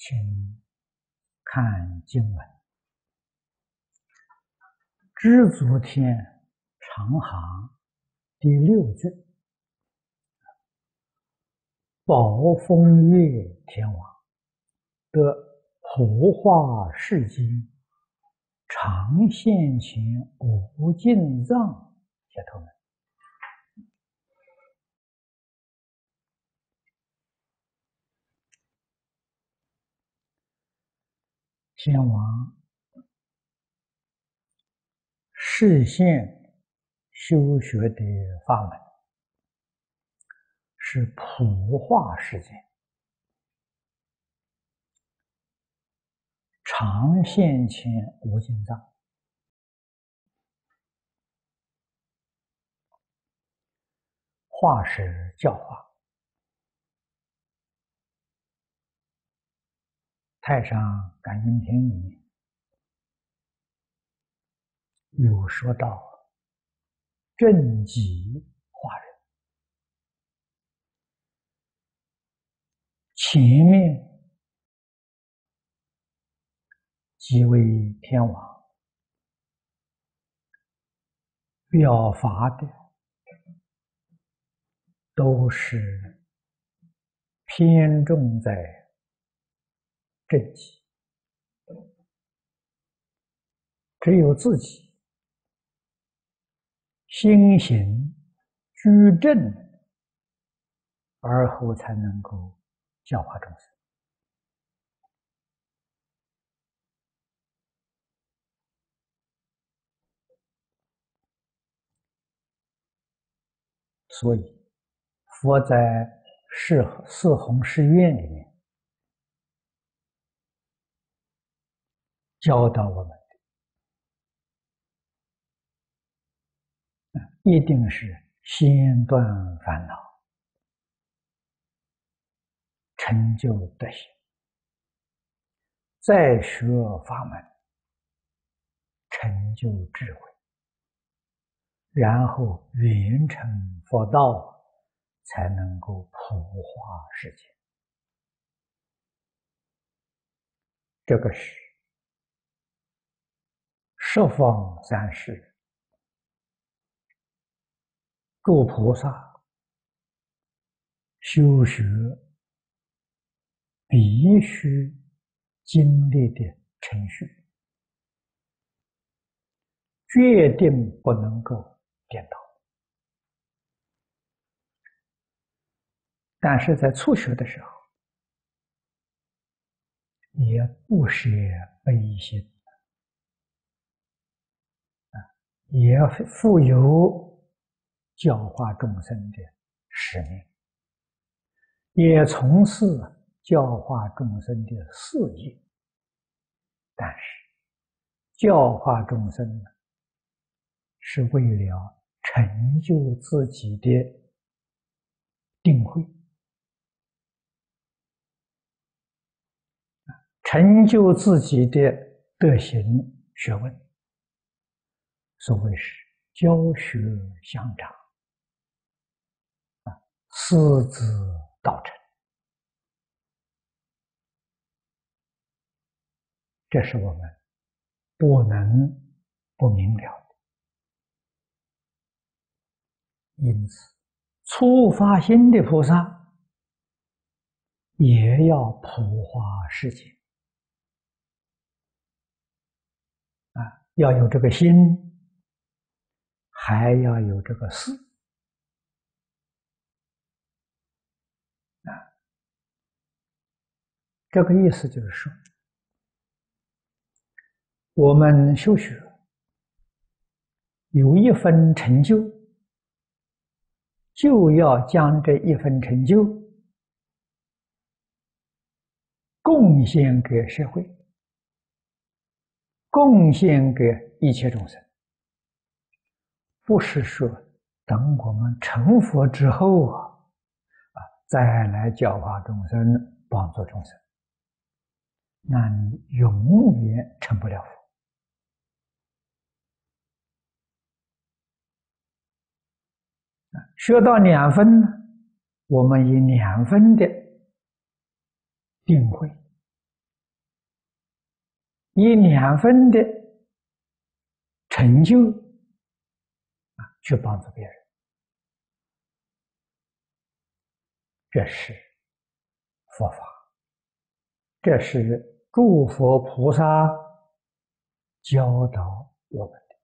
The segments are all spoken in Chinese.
请看经文：知足天长行第6句，宝风月天王得普化世间，常现前无尽藏解脱门。天王示现修学的法门是普化世间，常现前无尽藏。化是教化。太上感应篇里面有说到正极化人，前面即为天王，表法的都是偏重在正极，只有自己心行居正，而后才能够教化众生。所以佛在四弘誓愿里面教导我们的，一定是先断烦恼，成就德行，再学法门，成就智慧，然后圆成佛道，才能够普化世界。这个是十方三世诸菩萨修学必须经历的程序，决定不能够颠倒。但是在初学的时候，也不舍悲心，也负有教化众生的使命，也从事教化众生的事业。但是教化众生是为了成就自己的定慧，成就自己的德行学问，所谓是教学相长，师资道成。这是我们不能不明了的。因此初发心的菩萨也要普化世界，要有这个心，还要有这个事。这个意思就是说，我们修学有一分成就，就要将这一分成就贡献给社会，贡献给一切众生。不是说等我们成佛之后再来教化众生，帮助众生，那你永远成不了佛。学到2分呢，我们以2分的定慧以2分的成就去帮助别人，这是佛法，这是诸佛菩萨教导我们的。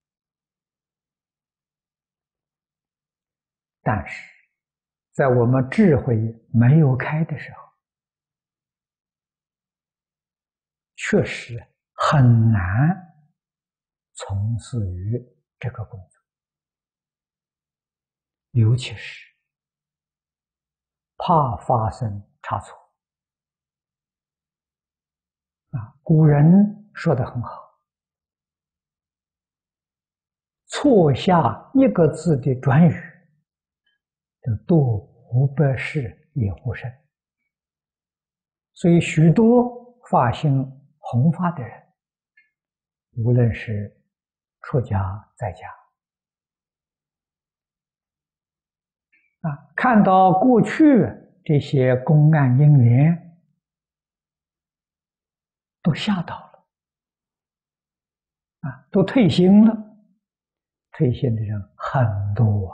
但是在我们智慧没有开的时候，确实很难从事于这个工作，尤其是怕发生差错。古人说得很好，错下一个字的转语，度500世也无生。所以许多发心弘法的人，无论是出家在家，看到过去这些公案因缘，都吓到了，都退心了。退心的人很多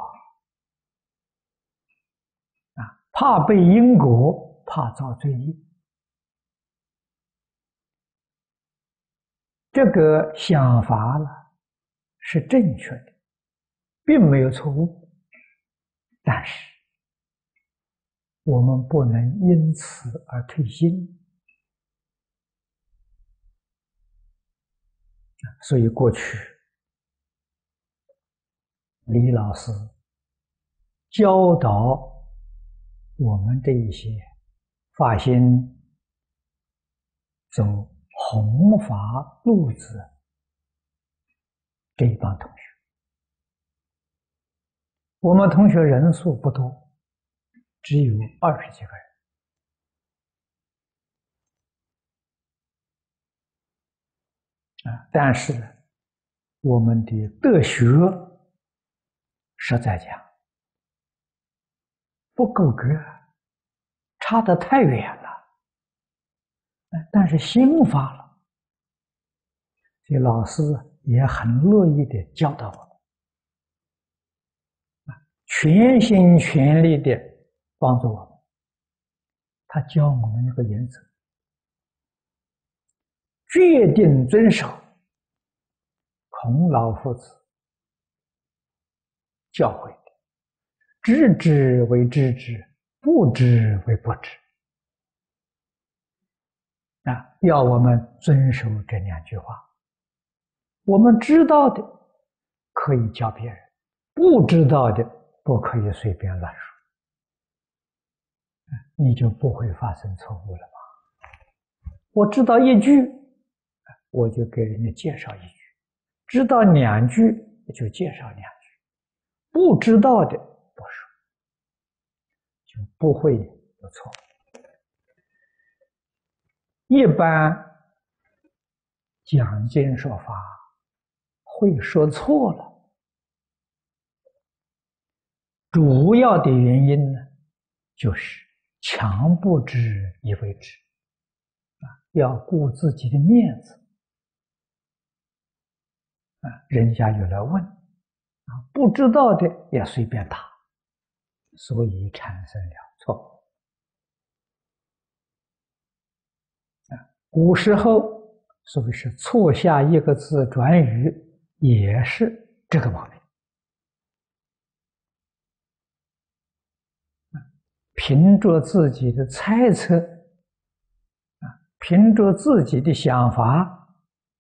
怕背因果，怕造罪业。这个想法了是正确的，并没有错误，但是我们不能因此而退心。所以过去李老师教导我们这一些发心走弘法路子这一帮同学，我们同学人数不多，只有20几个人，但是我们的德学实在讲不够格，差得太远了。但是心发了，所以老师也很乐意的教导我们，全心全力的帮助我们。他教我们一个原则，决定遵守孔老夫子教诲的，知之为知之，不知为不知。要我们遵守这2句话。我们知道的可以教别人，不知道的不可以随便乱说，你就不会发生错误了吗？我知道1句，我就给人家介绍1句；知道2句，就介绍2句；不知道的不说，就不会有错误。一般讲经说法会说错了，主要的原因呢，就是强不知以为知，要顾自己的面子，人家有来问，不知道的也随便答，所以产生了错误。古时候所谓是错下一个字转语，也是这个毛病。凭着自己的猜测，凭着自己的想法，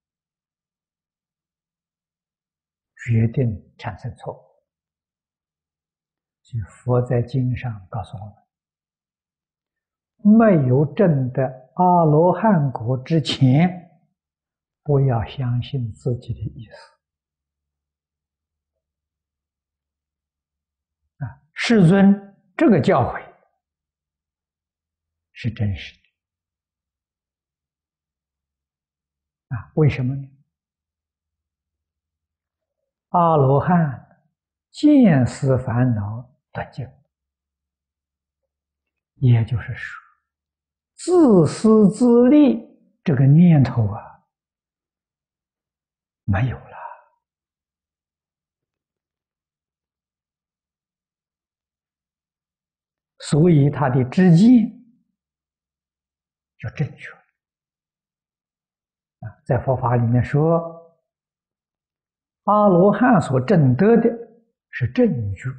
决定产生错误。所以佛在经上告诉我们，没有证得阿罗汉果之前，不要相信自己的意思。世尊这个教诲是真实的。为什么呢？阿罗汉见思烦恼断尽，也就是说，自私自利这个念头没有了。所以他的知见就正确啊。在佛法里面说，阿罗汉所证得的是正觉。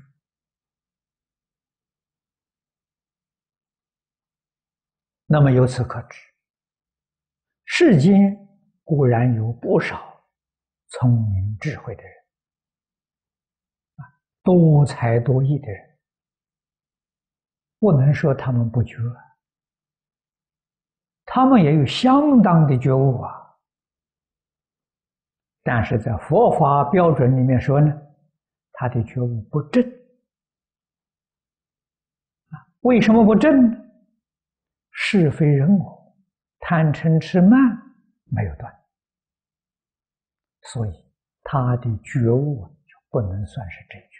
那么由此可知，世间固然有不少聪明智慧的人，多才多艺的人，不能说他们不觉，他们也有相当的觉悟啊。但是在佛法标准里面说呢，他的觉悟不正。为什么不正呢？是非人我、贪嗔痴慢没有断，所以他的觉悟就不能算是正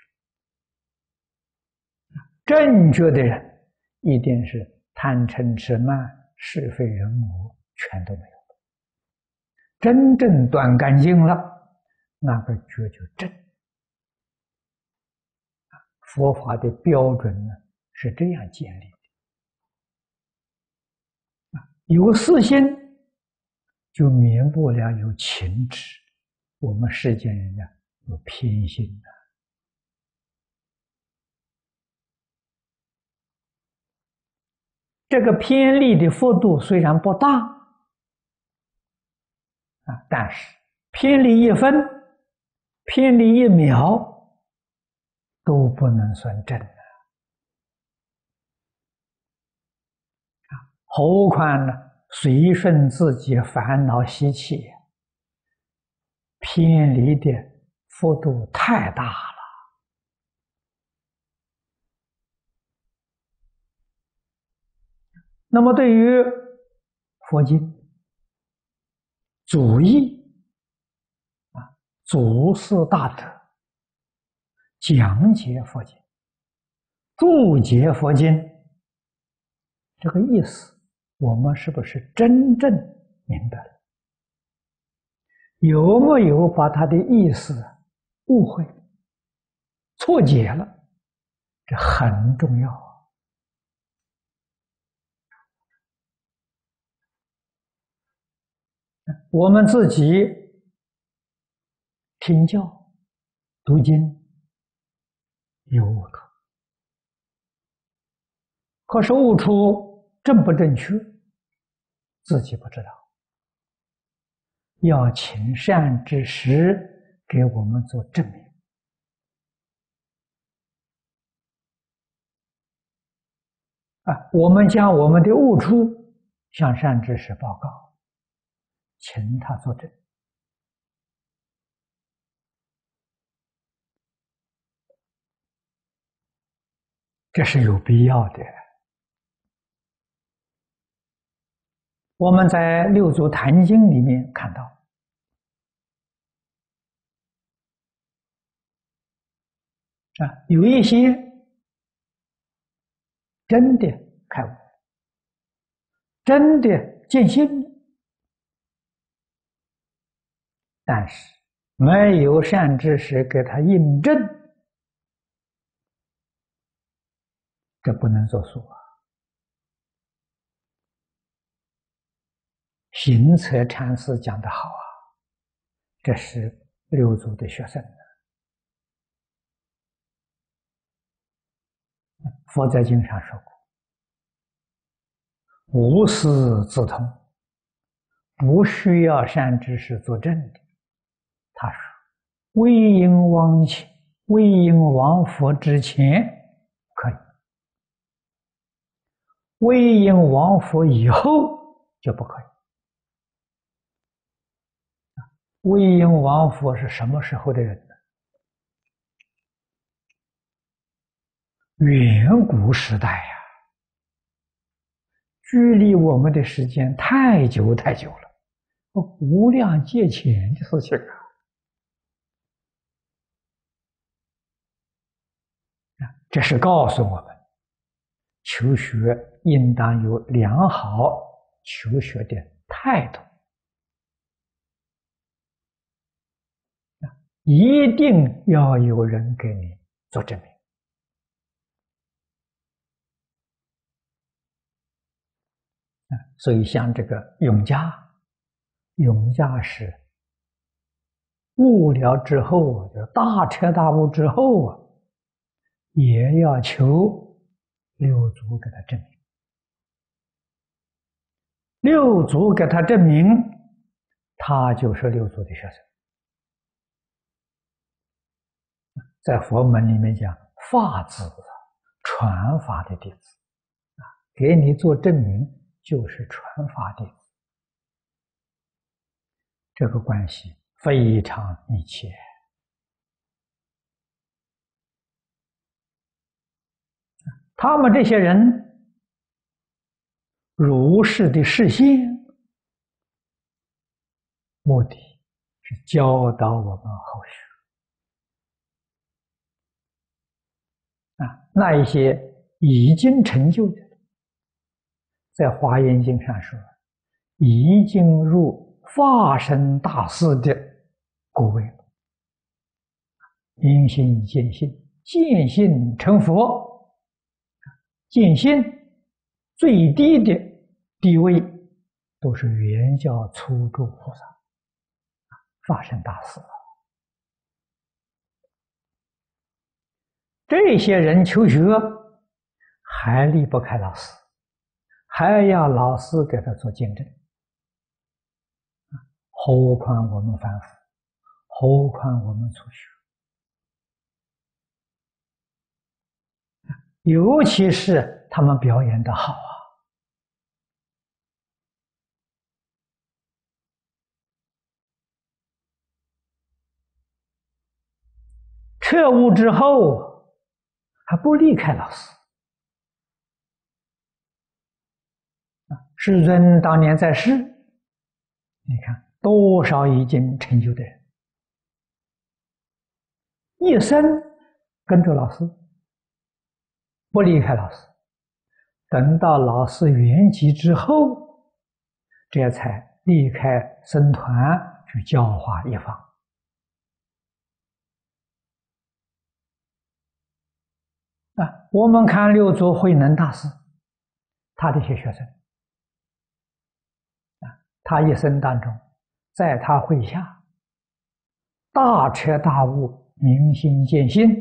确。正确的人一定是贪嗔痴慢、是非人我全都没有，真正断干净了，那个觉就正。佛法的标准呢是这样建立的。有私心，就免不了有情执。我们世间人呢，有偏心的。这个偏离的幅度虽然不大啊，但是偏离1分、偏离1秒都不能算正的。何况呢，随顺自己烦恼习气，偏离的幅度太大了。那么对于佛经祖义啊，祖师大德讲解佛经、注解佛经，这个意思我们是不是真正明白了？有没有把他的意思误会、错解了？这很重要。我们自己听教、读经有误处，可是误处正不正确，自己不知道，要请善知识给我们做证明。我们将我们的误处向善知识报告，请他作证。这是有必要的。我们在《六祖坛经》里面看到，有一些真的开悟，真的见性，但是没有善知识给他印证，这不能作数啊。行测禅师讲得好啊，这是六祖的学生。佛在经上说过，无师自通，不需要善知识作证的。他说，唯应往前，唯应往佛之前可以，唯应往佛以后就不可以。唯应往佛是什么时候的人呢？远古时代呀，距离我们的时间太久太久了，无量劫前的事情啊。这是告诉我们，求学应当有良好求学的态度。 一定要有人给你做证明。所以像这个永嘉，永嘉是悟了之后，就大彻大悟之后啊，也要求六祖给他证明。六祖给他证明，他就是六祖的学生。在佛门里面讲，法子传法的弟子啊，给你做证明就是传法弟子，这个关系非常密切。他们这些人如是的示现，目的是教导我们后学。那一些已经成就的，在《华严经》上说，已经入化身大士的果位了，因心见性，见性成佛，见性最低的地位都是圆教初住菩萨，化身大士。这些人求学还离不开老师，还要老师给他做见证，何况我们凡夫，何况我们初学，尤其是他们表演的好啊，彻悟之后还不离开老师。世尊当年在世，你看多少已经成就的人，一生跟着老师，不离开老师，等到老师圆寂之后，这才离开僧团去教化一方。我们看六祖慧能大师，他的一些学生，他一生当中，在他会下大彻大悟、明心见性，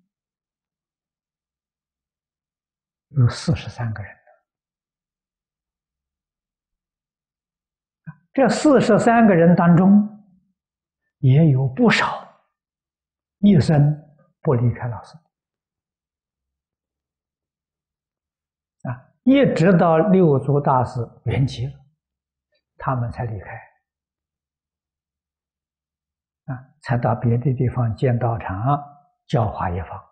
有43个人。这43个人当中，也有不少一生不离开老师。一直到六祖大师圆寂了，他们才离开，才到别的地方建道场教化一方。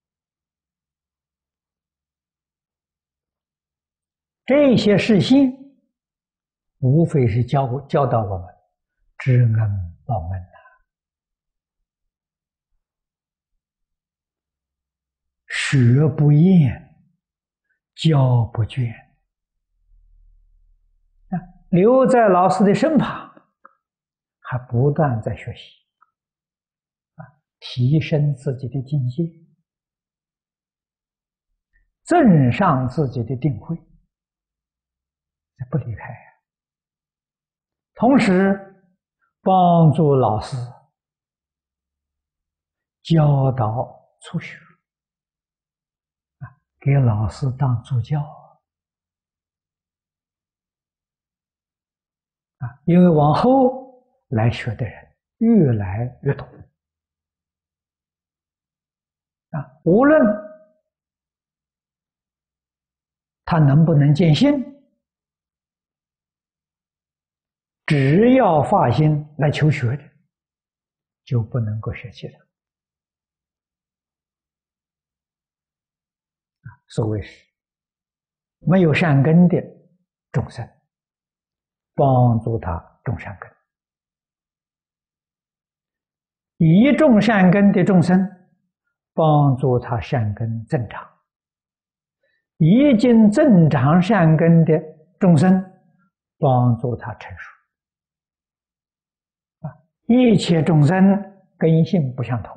这些事情无非是教导我们知恩报恩学不厌，教不倦，留在老师的身旁，还不断在学习，提升自己的境界，增上自己的定慧，不离开。同时帮助老师教导初学，给老师当助教因为往后来学的人越来越多无论他能不能见性，只要发心来求学的，就不能够舍弃了。所谓是没有善根的众生，帮助他种善根；已种善根的众生，帮助他善根增长；已经增长善根的众生，帮助他成熟。一切众生根性不相同，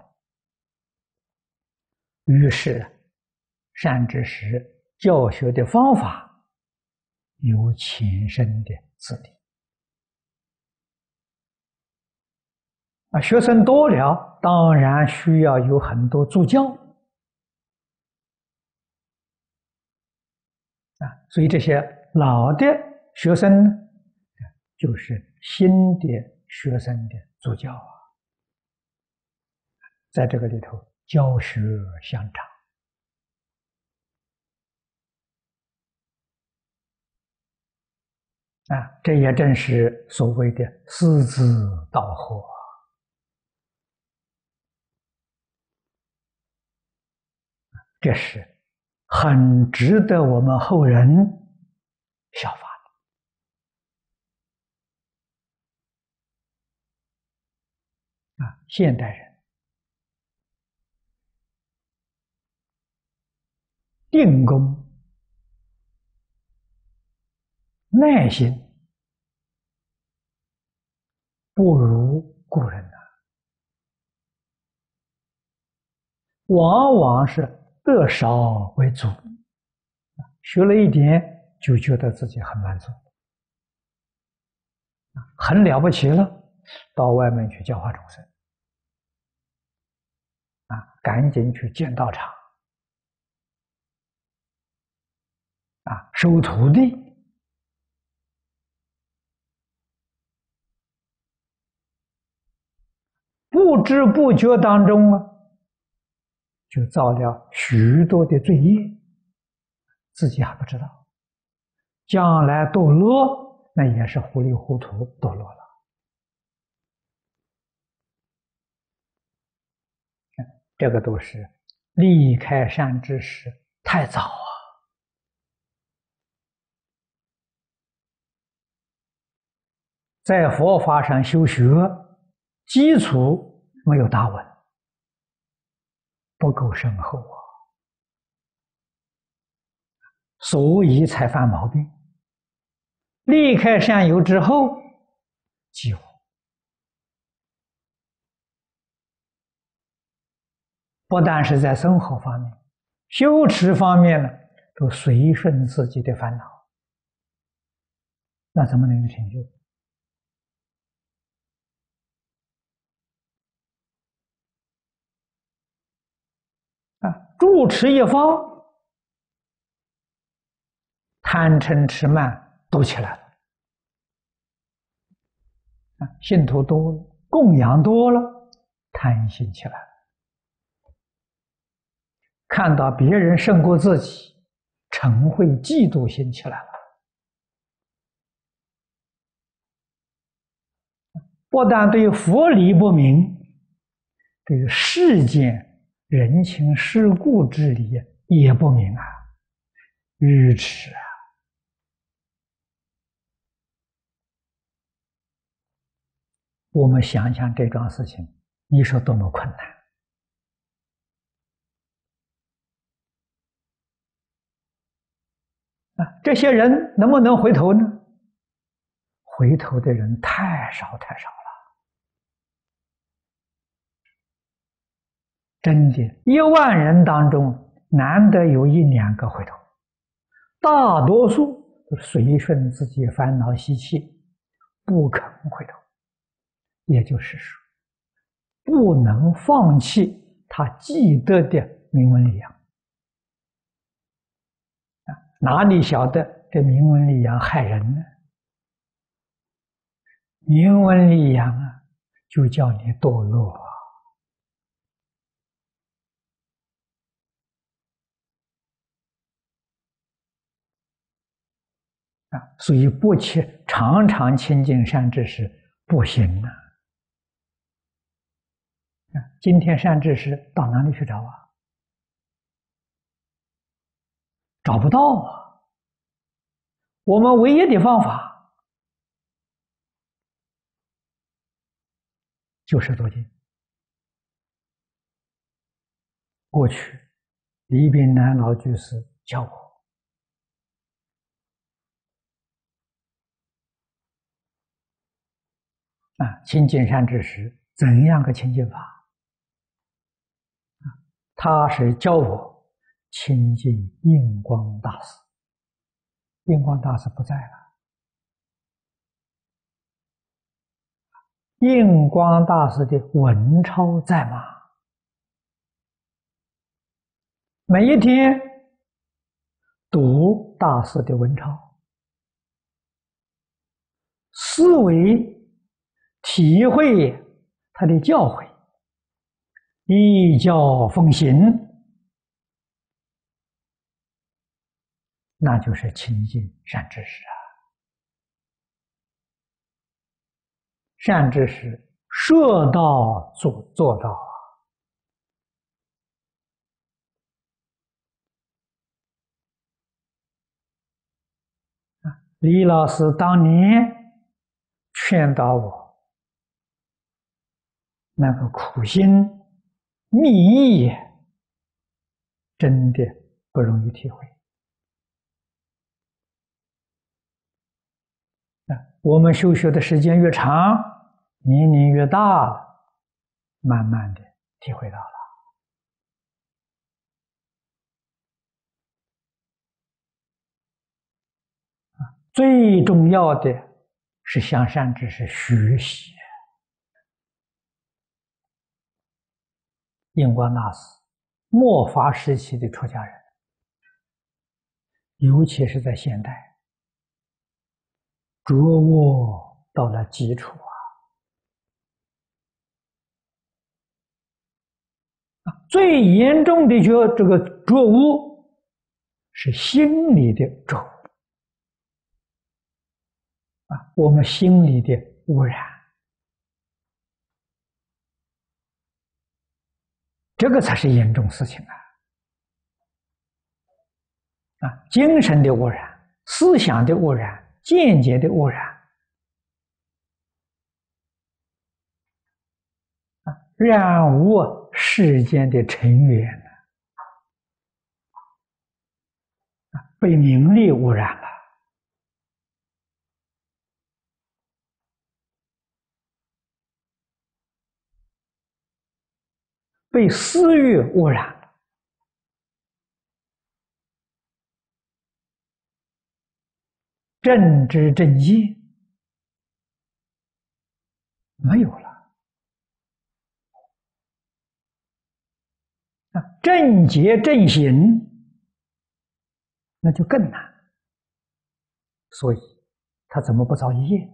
于是善知识教学的方法有浅深的自理。学生多了，当然需要有很多助教所以这些老的学生呢，就是新的学生的助教在这个里头教学相长这也正是所谓的师资道合这是很值得我们后人效法的现代人定功、耐心不如古人往往是得少为主，学了一点就觉得自己很满足，很了不起了，到外面去教化众生赶紧去建道场收徒弟，不知不觉当中就造了许多的罪业，自己还不知道，将来堕落那也是糊里糊涂堕落了。这个都是离开善知识太早在佛法上修学，基础没有打稳，不够深厚所以才犯毛病。离开善友之后，几乎不但是在生活方面，修持方面呢，都随顺自己的烦恼，那怎么能有成就？住持一方，贪嗔痴慢都起来了信徒多了，供养多了，贪心起来了，看到别人胜过自己，嗔恚嫉妒心起来了，不但对佛理不明，对世间人情世故之理也不明愚痴我们想想这桩事情，你说多么困难这些人能不能回头呢？回头的人太少太少了，真的，10000人当中难得有1、2个回头，大多数都随顺自己烦恼习气，不肯回头，也就是说，不能放弃他既得的名闻利养哪里晓得这名闻利养害人呢？名闻利养就叫你堕落所以不常常亲近善知识不行今天善知识到哪里去找找不到我们唯一的方法就是读经。过去李炳南老居士教我亲近善知识怎样个清净法？他是教我亲近印光大师。印光大师不在了，印光大师的文钞在吗？每一天读大师的文钞，思维体会他的教诲，依教奉行，那就是亲近善知识啊！善知识说到做到啊！李老师当年劝导我，那个苦心密意，真的不容易体会。我们修学的时间越长，年龄越大了，慢慢的体会到了。最重要的是向善知识学习。印光大师，末法时期的出家人，尤其是在现代，着握到了基础最严重的这个着悟是心理的着悟我们心理的污染，这个才是严重事情精神的污染、思想的污染、见解的污染染污世间的尘缘被名利污染了，被私欲污染了，正知正见没有了正觉正行那就更难，所以他怎么不造业？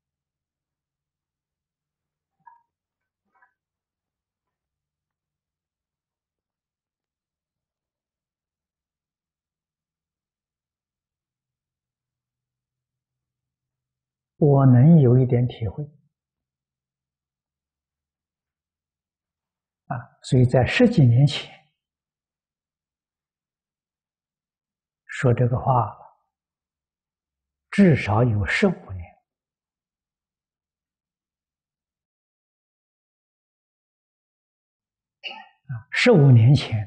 我能有一点体会所以在10几年前说这个话至少有15年15年前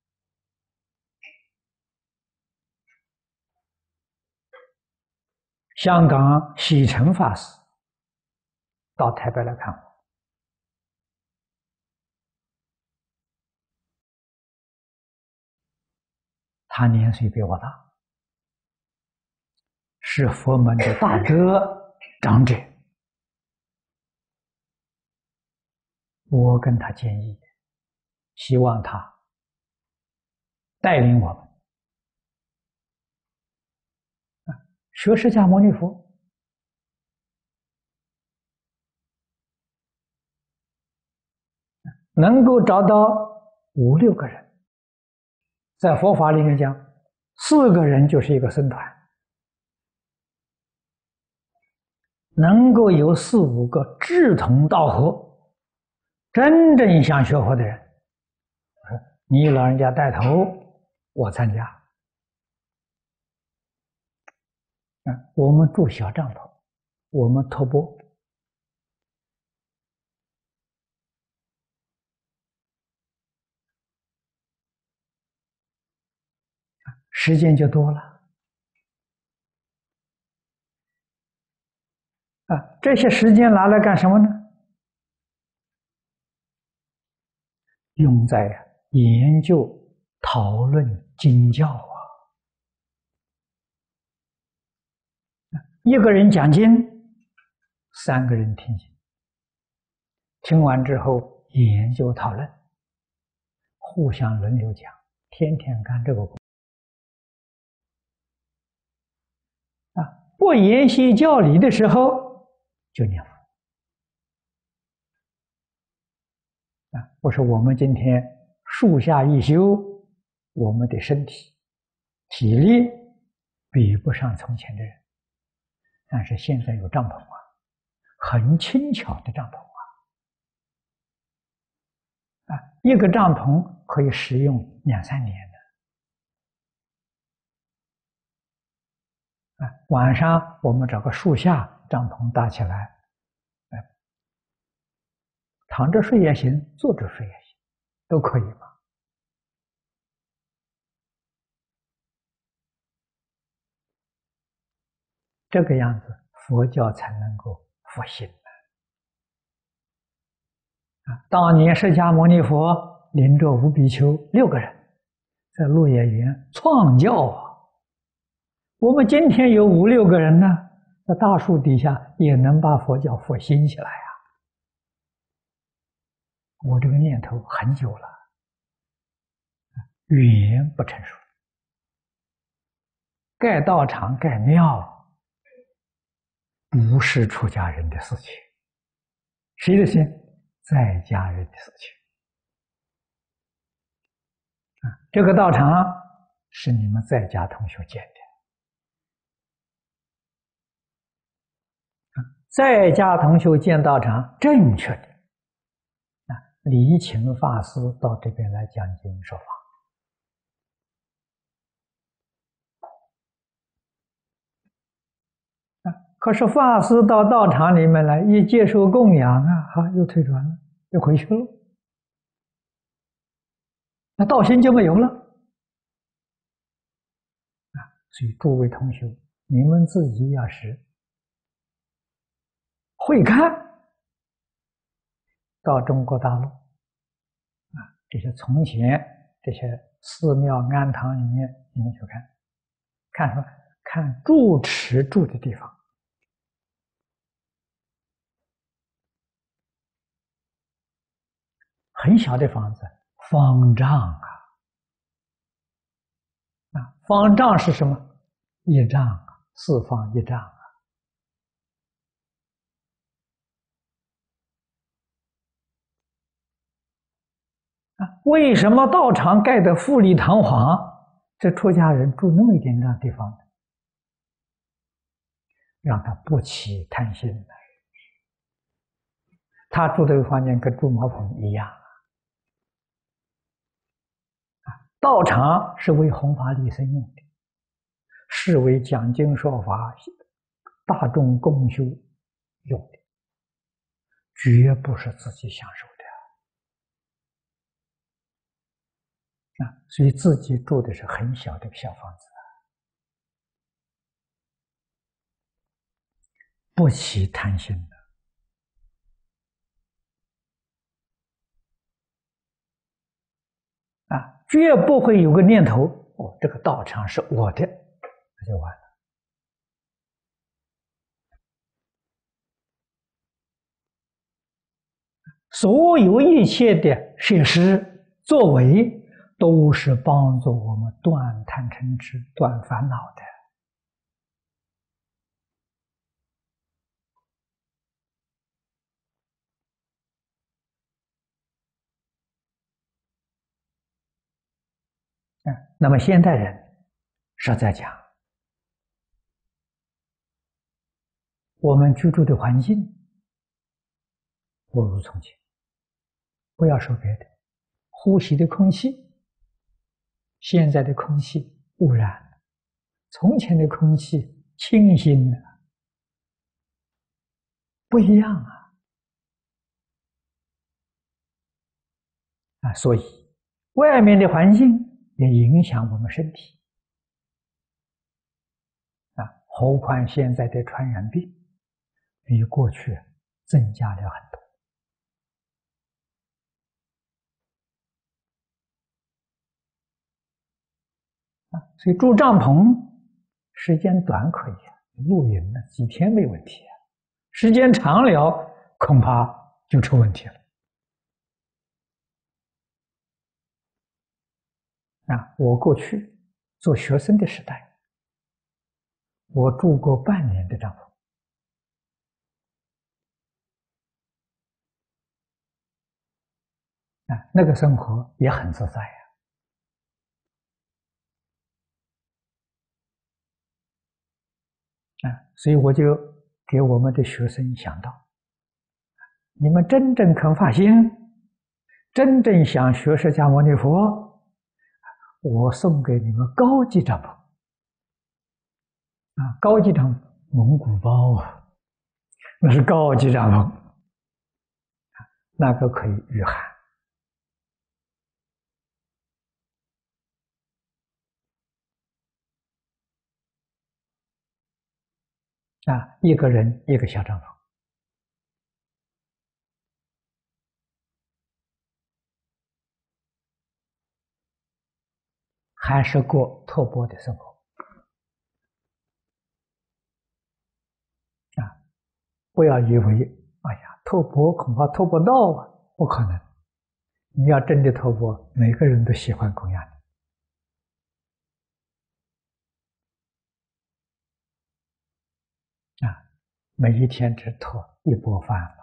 香港喜诚法师到台北来看我，他年岁比我大，是佛门的大德长者。我跟他建议，希望他带领我们学释迦牟尼佛，能够找到5、6个人，在佛法里面讲，4个人就是一个僧团，能够有4、5个志同道合、真正想学佛的人，你老人家带头，我参加。我们住小帐篷，我们托钵，时间就多了这些时间拿来干什么呢？ 用在研究、讨论经教啊。一个人讲经，3个人听经，听完之后研究讨论，互相轮流讲，天天干这个工啊。不研习教理的时候就念佛啊。我说我们今天树下一修，我们的身体体力比不上从前的人，但是现在有帐篷啊，很轻巧的帐篷啊，一个帐篷可以使用2、3年的啊。晚上我们找个树下帐篷搭起来，躺着睡也行，坐着睡也行，都可以嘛。这个样子，佛教才能够复兴啊！当年释迦牟尼佛领着五比丘6个人，在鹿野园创教啊。我们今天有5、6个人呢，在大树底下也能把佛教复兴起来啊！我这个念头很久了，语言不成熟，盖道场、盖庙不是出家人的事情，谁的事情？在家人的事情啊！这个道场是你们在家同学建的，在家同学建道场正确的啊，礼请法师到这边来讲经说法啊。可是法师到道场里面来，一接受供养啊，好，又退转了，又回去了，那道心就没有了啊。所以诸位同学，你们自己要是会看，到中国大陆啊，这些从前这些寺庙庵堂里面，你们去看，看什么？看住持住的地方，很小的房子，方丈啊，方丈是什么？一丈，4方1丈啊。为什么道场盖得富丽堂皇？这出家人住那么一点地方，让他不起贪心的。他住的房间跟住茅棚一样啊。道场是为弘法利生用的，是为讲经说法、大众共修用的，绝不是自己享受的啊。所以自己住的是很小的小房子，不起贪心的啊，绝不会有个念头哦，这个道场是我的，那就完了。所有一切的设施作为，都是帮助我们断贪嗔痴、断烦恼的啊。那么现代人实在讲，我们居住的环境不如从前，不要说别的，呼吸的空气，现在的空气污染了，从前的空气清新了，不一样啊！所以外面的环境也影响我们身体啊，何况现在的传染病比过去增加了很多所以住帐篷时间短可以露营呢，几天没问题时间长了恐怕就出问题了。我过去做学生的时代，我住过半年的帐篷。那个生活也很自在所以我就给我们的学生想到，你们真正肯发心，真正想学释迦牟尼佛，我送给你们高级帐篷高级帐篷，蒙古包那是高级帐篷那个可以御寒一个人一个小帐篷还是过托钵的生活不要以为哎呀托钵恐怕托不到不可能。你要真的托钵，每个人都喜欢供养你每一天只托一钵饭了，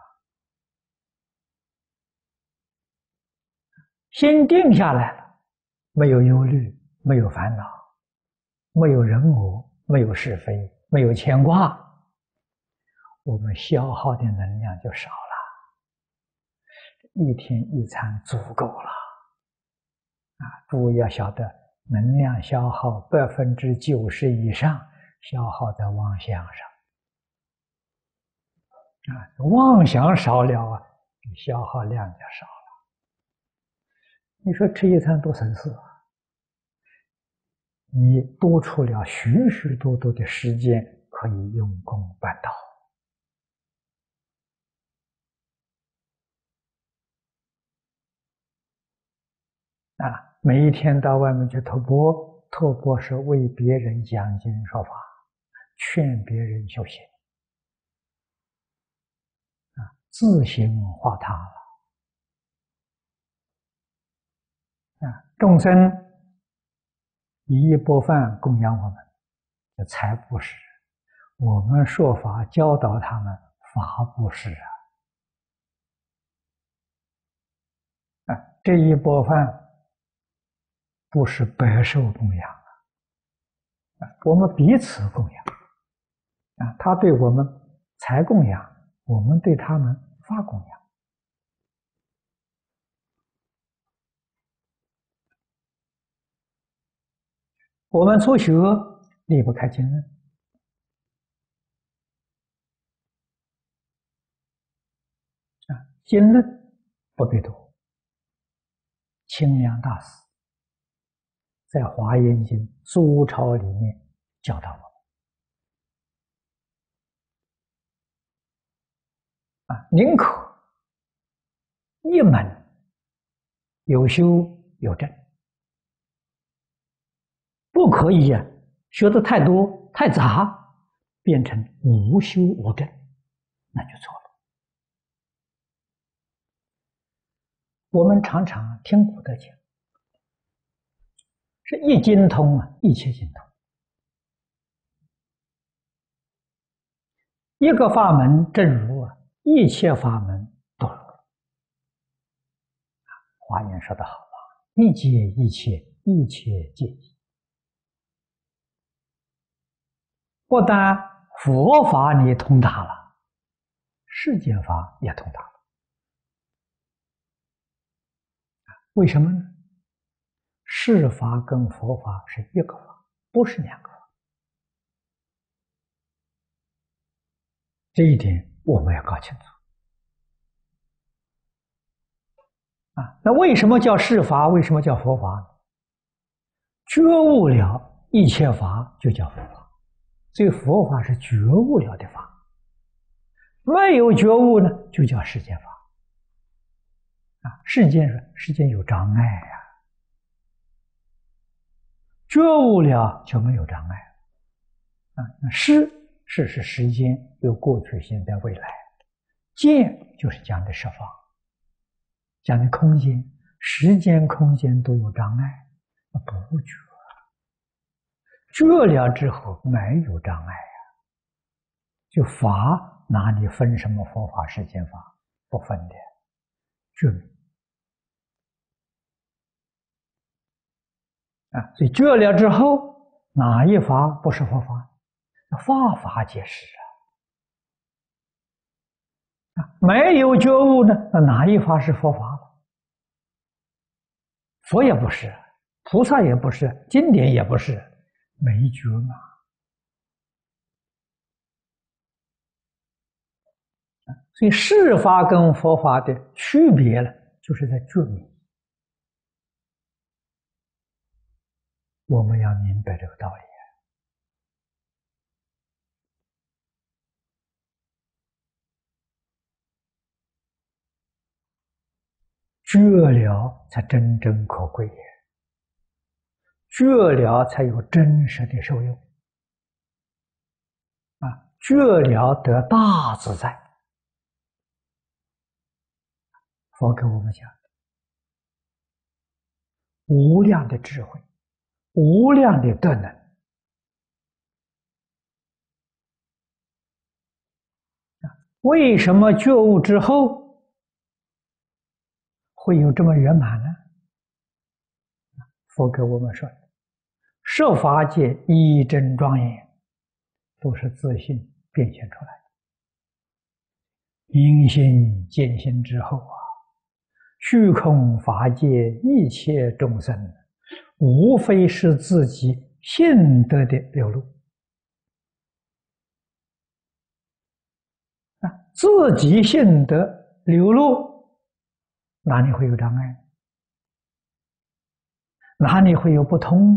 心定下来了，没有忧虑，没有烦恼，没有人我，没有是非，没有牵挂，我们消耗的能量就少了，一天一餐足够了诸位要晓得，能量消耗90%以上消耗在妄想上妄想少了你消耗量就少了。你说吃一餐多省事你多出了许许多多的时间可以用功办道每一天到外面去托钵，托钵是为别人讲经说法，劝别人修行自行化他了众生以一钵饭供养我们，这财布施；我们说法教导他们法布施这一钵饭不是白受供养我们彼此供养他对我们财供养，我们对他们法供养。我们初学离不开经论经论不必读。清凉大师在《华严经·疏钞》里面教导我们宁可一门有修有证，不可以学的太多太杂，变成无修无证，那就错了。我们常常听古德讲，是一经通一切经通。一个法门正如一切法门都如。华严说得好一切一切，一切皆一。不但佛法你通达了，世间法也通达了。为什么呢？世法跟佛法是一个法，不是两个法。这一点我们要搞清楚那为什么叫世法？为什么叫佛法呢？觉悟了一切法就叫佛法，所以佛法是觉悟了的法。没有觉悟呢，就叫世间法世间有障碍觉悟了就没有障碍啊。那事是时间，有过去、现在、未来；见就是讲的十方，讲的空间，时间、空间都有障碍，那不觉。觉了之后没有障碍呀，就法哪里分什么佛法、世间法？不分的，觉明啊。所以觉了之后，哪一法不是佛法？法法皆是啊。没有觉悟呢，那哪一法是佛法了？佛也不是，菩萨也不是，经典也不是，没觉嘛。所以世法跟佛法的区别呢，就是在觉明。我们要明白这个道理。觉了才真正可贵也，觉了才有真实的受用啊！觉了得大自在。佛给我们讲无量的智慧，无量的德能啊！为什么觉悟之后会有这么圆满呢？佛给我们说，十法界一真庄严，都是自信变现出来的。因心见性之后啊，虚空法界一切众生，无非是自己性德的流露啊，自己性德流露，哪里会有障碍？哪里会有不通呢？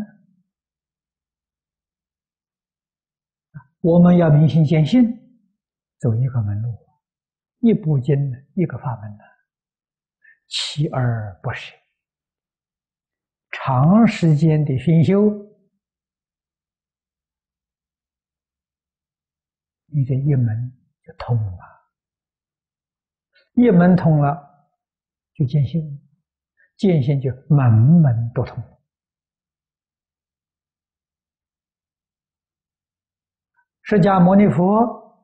我们要明心见性，走一个门路，一部经，一个法门，锲而不舍，长时间的熏修，你这一门就通了。一门通了，就见性，见性就门门不通。释迦牟尼佛，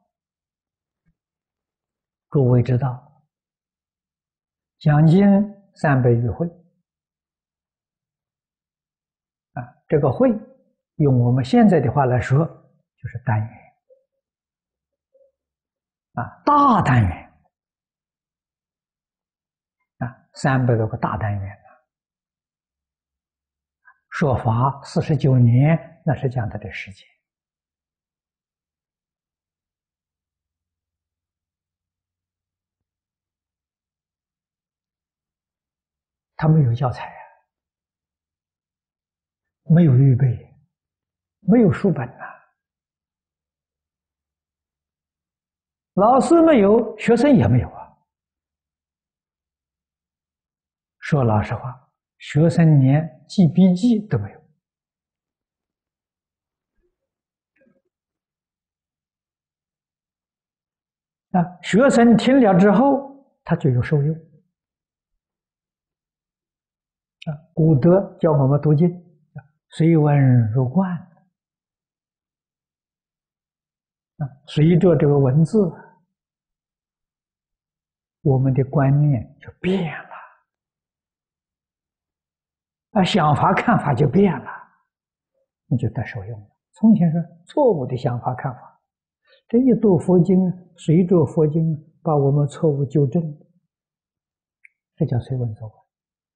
诸位知道，讲经300余会啊，这个会用我们现在的话来说，就是单元啊，大单元啊，300多个大单元说法49年，那是讲他的时间。他没有教材啊，没有预备，没有书本啊，老师没有，学生也没有啊。说老实话，学生连记笔记都没有啊。学生听了之后，他就有受用啊。古德教我们读经，随文入观啊，随着这个文字，我们的观念就变了啊，想法看法就变了，你就得受用了。从前是错误的想法看法，这一读佛经，随着佛经把我们错误纠正，这叫随文入观。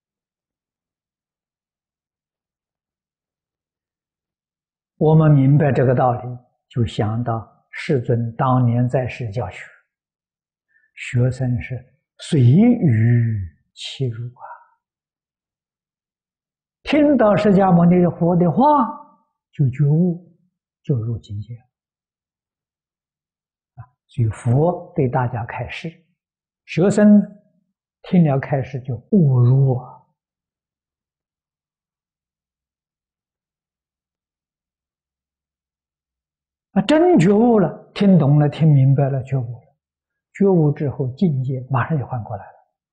我们明白这个道理，就想到世尊当年在世教学，学生是随语其入啊，听到释迦牟尼佛的话就觉悟，就入境界啊。所以佛对大家开示，学生听了开示就悟入啊。 啊，真觉悟了，听懂了，听明白了，觉悟了，觉悟之后境界马上就换过来了，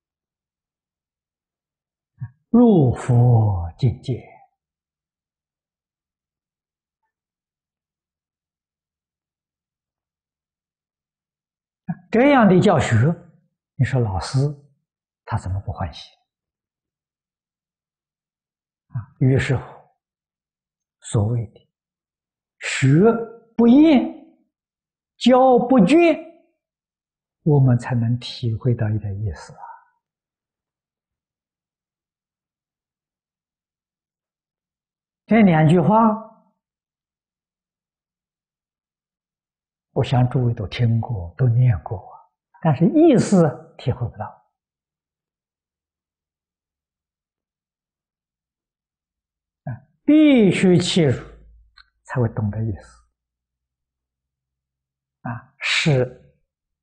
入佛境界。这样的教学，你说老师他怎么不欢喜啊？于是乎，所谓的学不厌，教不倦，我们才能体会到一点意思啊。这两句话，我想诸位都听过，都念过，但是意思体会不到。必须切入，才会懂得意思。是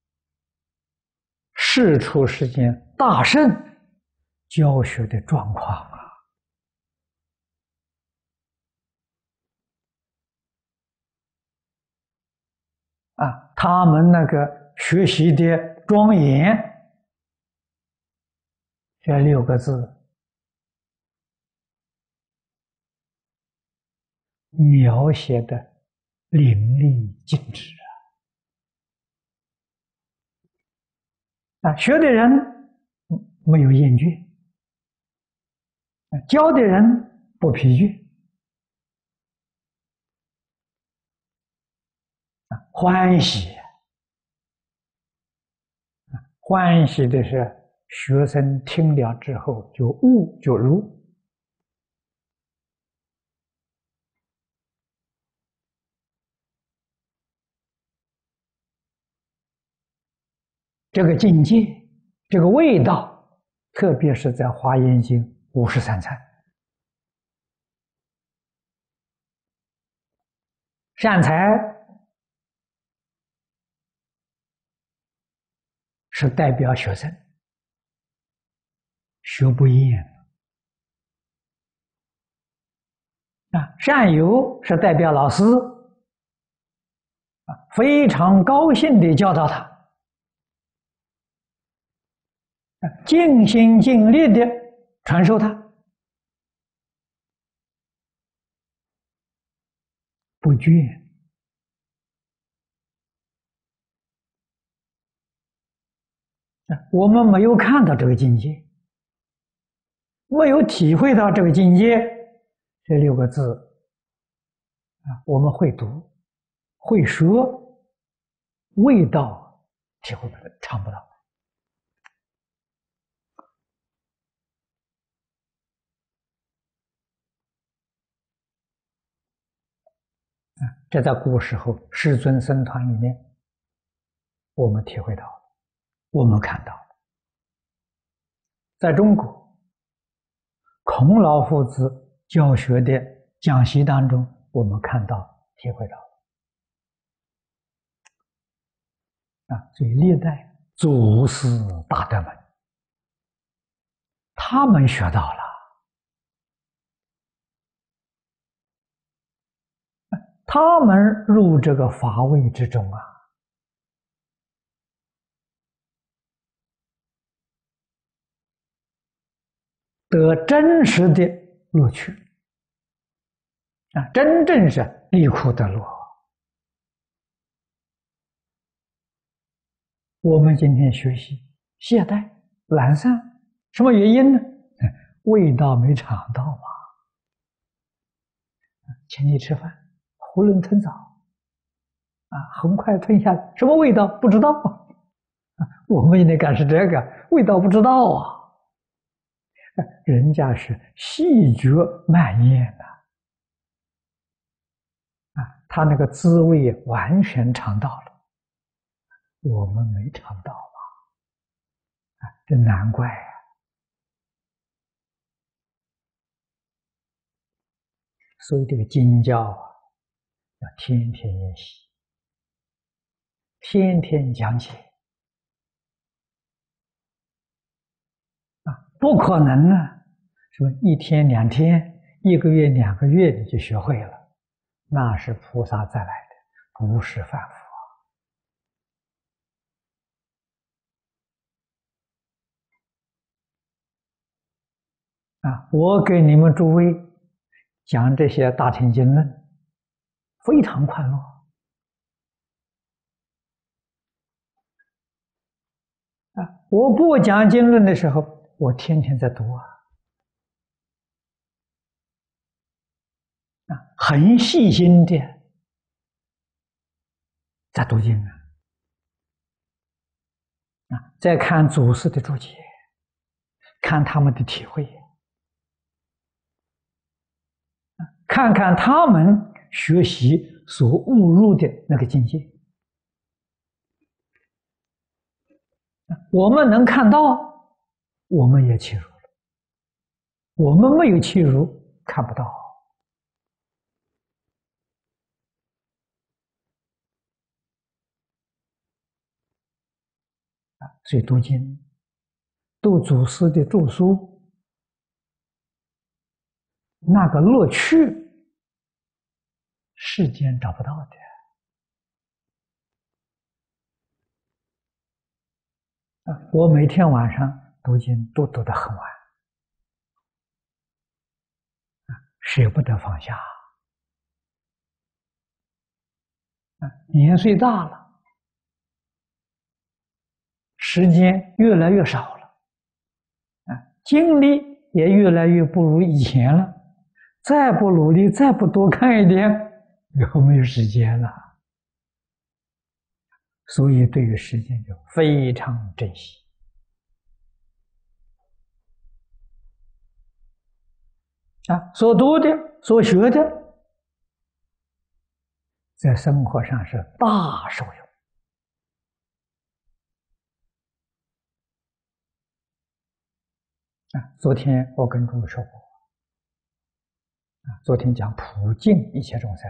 世出世间大圣教学的状况他们那个学习的庄严，这6个字描写的淋漓尽致学的人没有厌倦，教的人不疲倦，欢喜。欢喜的是学生听了之后就悟就入。这个境界，这个味道，特别是在《华严经》53参，善财是代表学生，学不厌善友是代表老师，非常高兴地教导他，尽心尽力地传授他，不倦。我们没有看到这个境界，没有体会到这个境界，这6个字我们会读会说，味道体会不到，尝不到。这在古时候世尊僧团里面我们体会到了，我们看到了。在中国孔老夫子教学的讲习当中，我们看到体会到了所以历代祖师大德们他们学到了，他们入这个法味之中得真实的乐趣真正是离苦得乐。我们今天学习懈怠懒散，什么原因呢？味道没尝到嘛。请你吃饭，囫囵吞枣很快吞下，什么味道不知道我们也得干是这个味道不知道人家是细嚼慢咽他那个滋味完全尝到了，我们没尝到这难怪所以这个经教要天天研习，天天讲解不可能说1天2天1个月2个月你就学会了，那是菩萨再来的， 不是凡夫啊！我给你们诸位讲这些大乘经论，非常快乐啊！我不讲经论的时候，我天天在读很细心的在读经在看祖师的注解，看他们的体会，看看他们学习所悟入的那个境界。我们能看到，我们也契入了；我们没有契入，看不到。所以读经、读祖师的著书，那个乐趣，世间找不到的。我每天晚上读经都读得很晚，舍不得放下。年岁大了，时间越来越少了，精力也越来越不如以前了。再不努力，再不多看一点，以后没有时间了。所以对于时间就非常珍惜。所读的、所学的，在生活上是大受用。昨天我跟诸位说过，昨天讲普净一切众生，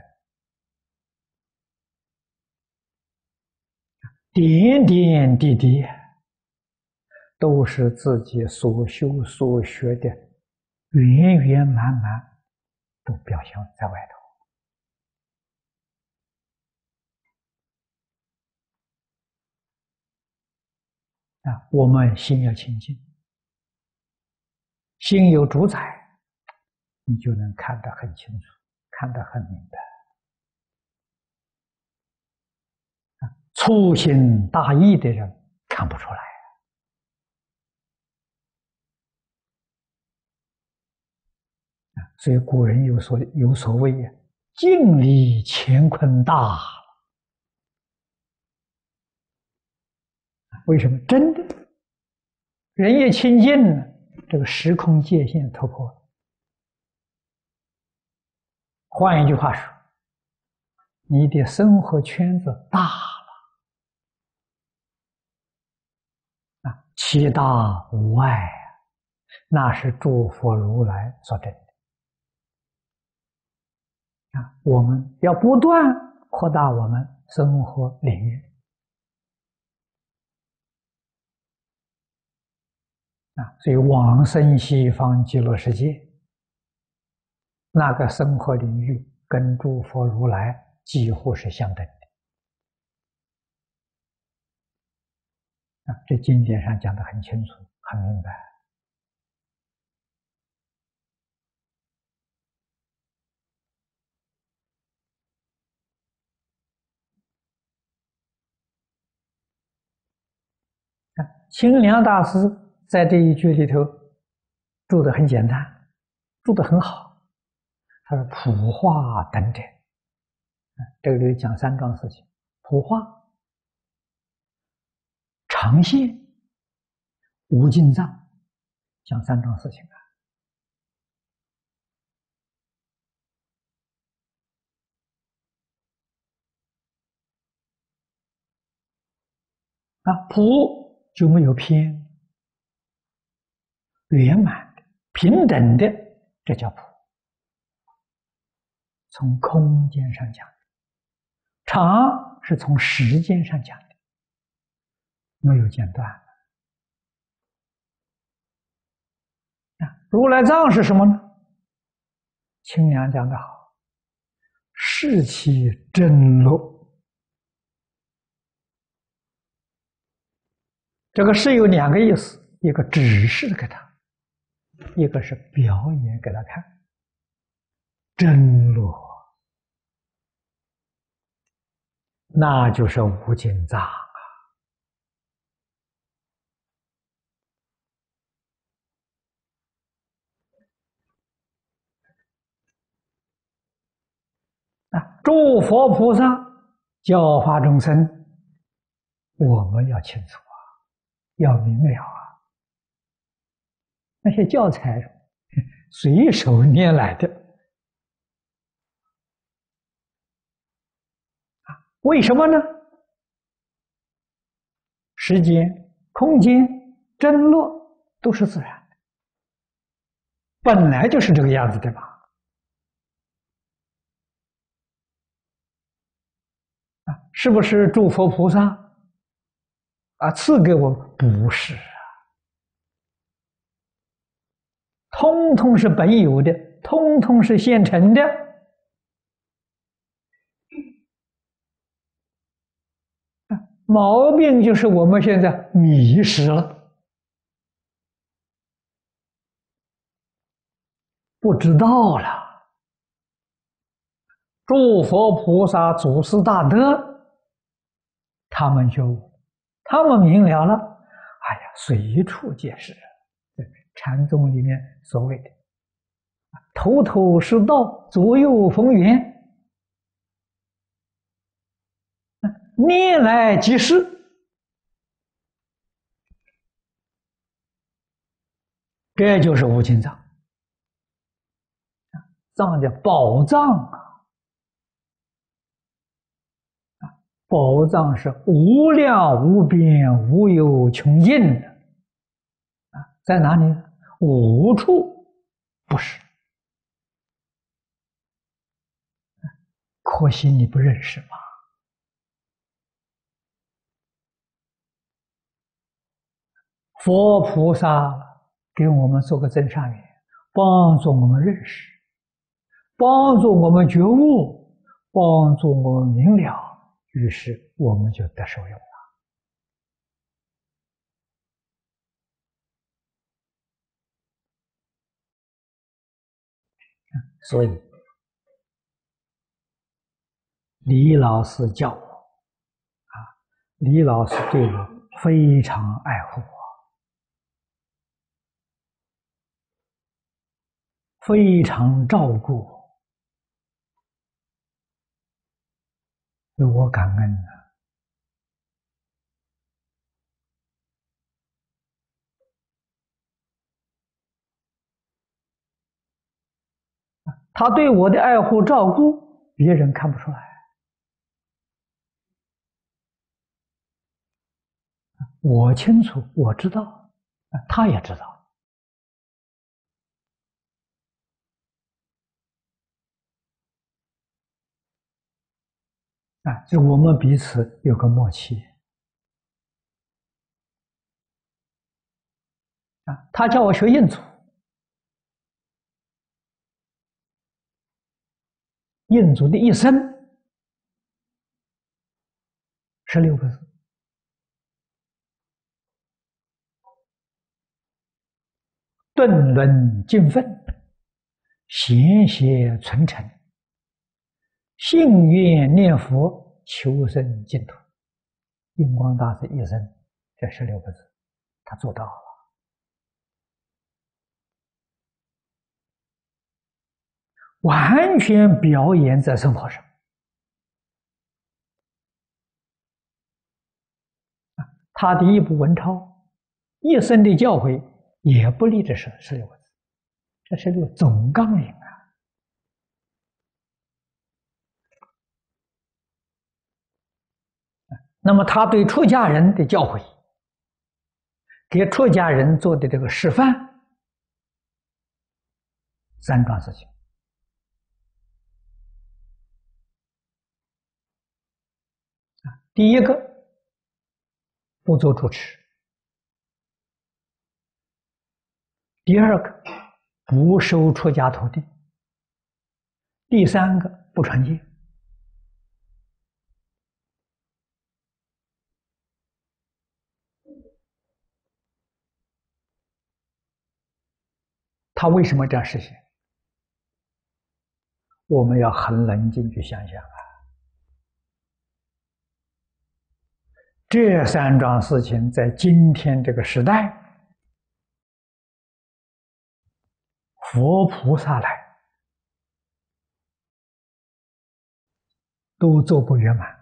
点点滴滴都是自己所修所学的圆圆满满，都表现在外头。我们心要清净，心有主宰，你就能看得很清楚，看得很明白。粗心大意的人看不出来。所以古人有所谓镜里乾坤大。为什么？真的，人越亲近了，这个时空界限突破了。换一句话说，你的生活圈子大了，其大无外，那是诸佛如来所证的。我们要不断扩大我们生活领域。所以往生西方极乐世界，那个生活领域跟诸佛如来几乎是相等的。这经典上讲得很清楚，很明白。清凉大师在这一句里头注得很简单，注得很好。他说普化等者，这个里讲三桩事情：普化、常现、无尽藏，讲三桩事情普就没有偏，圆满的、平等的，这叫普。从空间上讲的，常是从时间上讲的，没有间断。如来藏是什么呢？清凉讲得好，视其真乐， 这个是有两个意思，一个指示给他，一个是表演给他看。真如，那就是无尽藏啊！诸佛菩萨教化众生，我们要清楚啊，要明了啊。那些教材随手拈来的，为什么呢？时间、空间、真落都是自然的，本来就是这个样子的吧？是不是诸佛菩萨赐给我们？不是啊，通通是本有的，通通是现成的。毛病就是我们现在迷失了，不知道了。诸佛菩萨、祖师大德，他们就他们明了了，哎呀，随处皆是。禅宗里面所谓的“头头是道，左右逢源”，念来即是。这就是无尽藏，藏叫宝藏啊，宝藏是无量无边无有穷尽的在哪里呢？无处不是，可惜你不认识嘛。佛菩萨给我们做个真善缘，帮助我们认识，帮助我们觉悟，帮助我们明了，于是我们就得受用了。所以李老师教我李老师对我非常爱护我，非常照顾我，我感恩啊。他对我的爱护照顾，别人看不出来，我清楚，我知道，他也知道。就我们彼此有个默契他叫我学印祖，印祖的一生16个字：顿伦尽分，贤邪存诚，信愿念佛，求生净土。印光大师一生这16个字，他做到了。完全表演在生活上他的一部文钞，一生的教诲也不离这16个字，这16总纲领那么他对出家人的教诲，给出家人做的这个示范，3桩事情。第一个，不做主持；第二个，不收出家徒弟；第三个，不传戒。 他为什么这样实现？我们要很冷静去想想啊。这三桩事情在今天这个时代，佛菩萨来都做不圆满。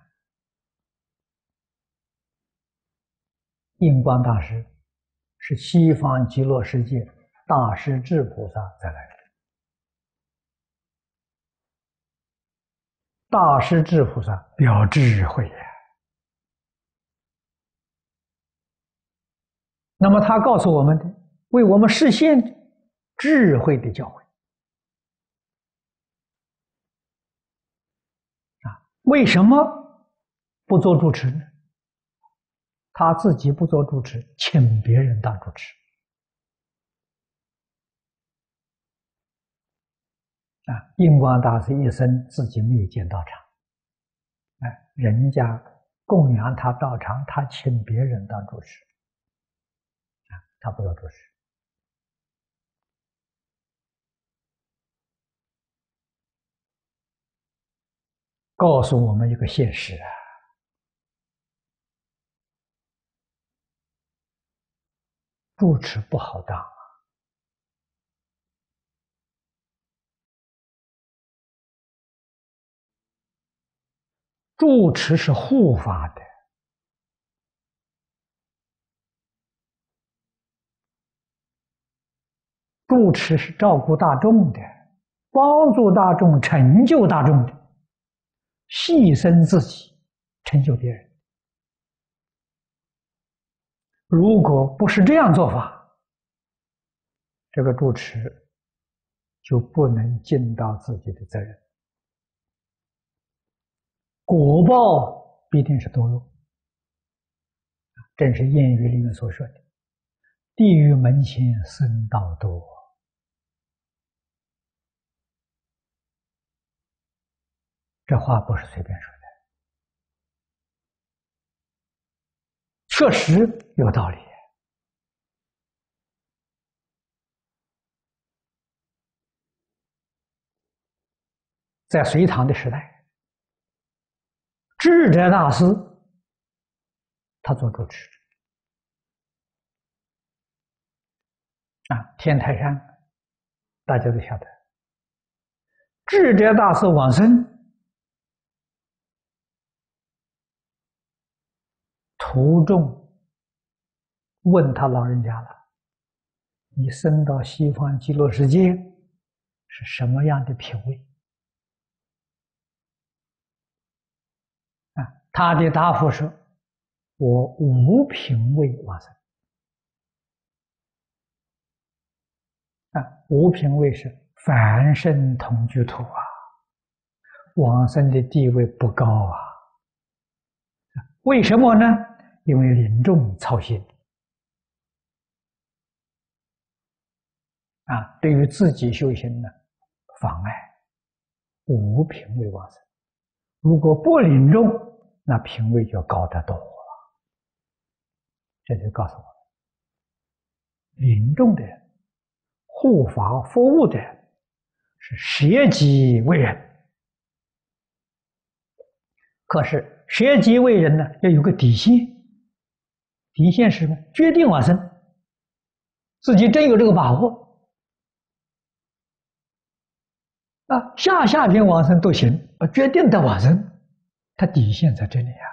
印光大师是西方极乐世界大势至菩萨再来的。大势至菩萨表智慧呀。那么他告诉我们的，为我们实现智慧的教诲啊。为什么不做主持呢？他自己不做主持，请别人当主持啊。印光大师一生自己没有建道场，人家供养他道场，他请别人当主持啊，他不做主持。告诉我们一个现实啊，主持不好当。主持是护法的，主持是照顾大众的，帮助大众、成就大众的，牺牲自己，成就别人。如果不是这样做法，这个主持就不能尽到自己的责任，果报必定是堕落。正是谚语里面所说的“地狱门前僧道多”。这话不是随便说的，确实有道理。在隋唐的时代，智者大师他做主持啊。天台山大家都晓得，智者大师往生，途中问他老人家了：“你生到西方极乐世界是什么样的品位？”他的答复是：“我无品位往生。”无品位是凡圣同居土啊，往生的地位不高啊。为什么呢？因为临终操心对于自己修行呢妨碍，无品位往生。如果不临终，那品位就高得多了。这就告诉我们，临终的人、护法服务的人是舍己为人。可是舍己为人呢，要有个底线。底线是什么？决定往生，自己真有这个把握下品往生都行，决定的往生，他底线在这里啊。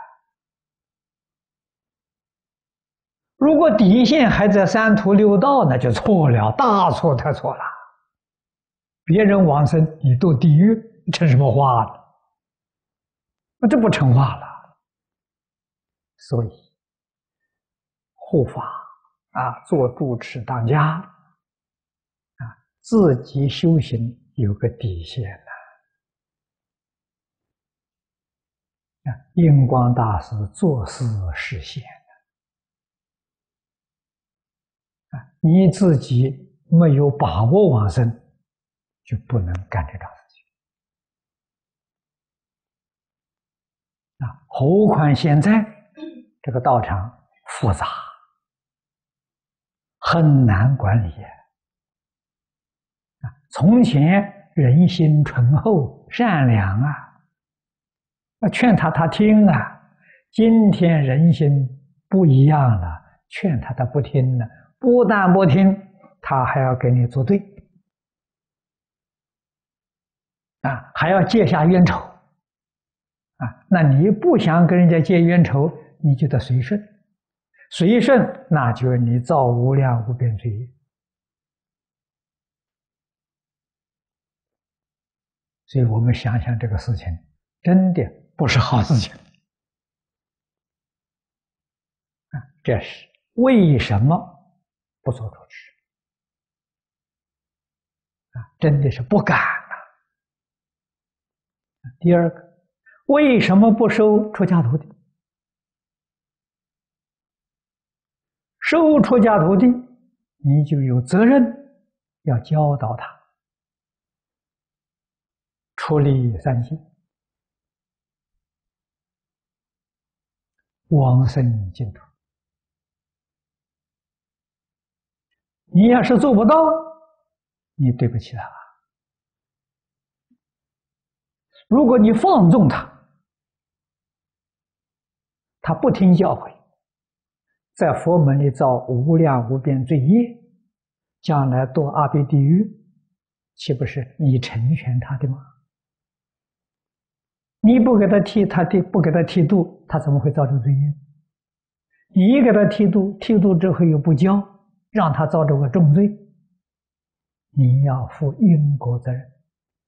如果底线还在三途六道，那就错了，大错特错了。别人往生你堕地狱，成什么话了？那这不成话了。所以护法做主持当家自己修行有个底线印光大师做事实现你自己没有把握往生，就不能干这桩事情何况现在这个道场复杂，很难管理从前人心淳厚善良劝他他听啊，今天人心不一样了，劝他他不听了，不但不听，他还要跟你作对还要结下冤仇那你不想跟人家结冤仇，你就得随顺，随顺那就是你造无量无边罪业。所以我们想想这个事情，真的不是好事情这是为什么不做主持真的是不敢第二个，为什么不收出家徒弟？收出家徒弟，你就有责任要教导他出离三心，往生净土。你要是做不到，你对不起他。如果你放纵他，他不听教诲，在佛门里造无量无边罪业，将来堕阿鼻地狱，岂不是你成全他的吗？你不给他剃，不给他剃度，他怎么会造这个罪业？你给他剃度，剃度之后又不教，让他造这个重罪，你要负因果责任。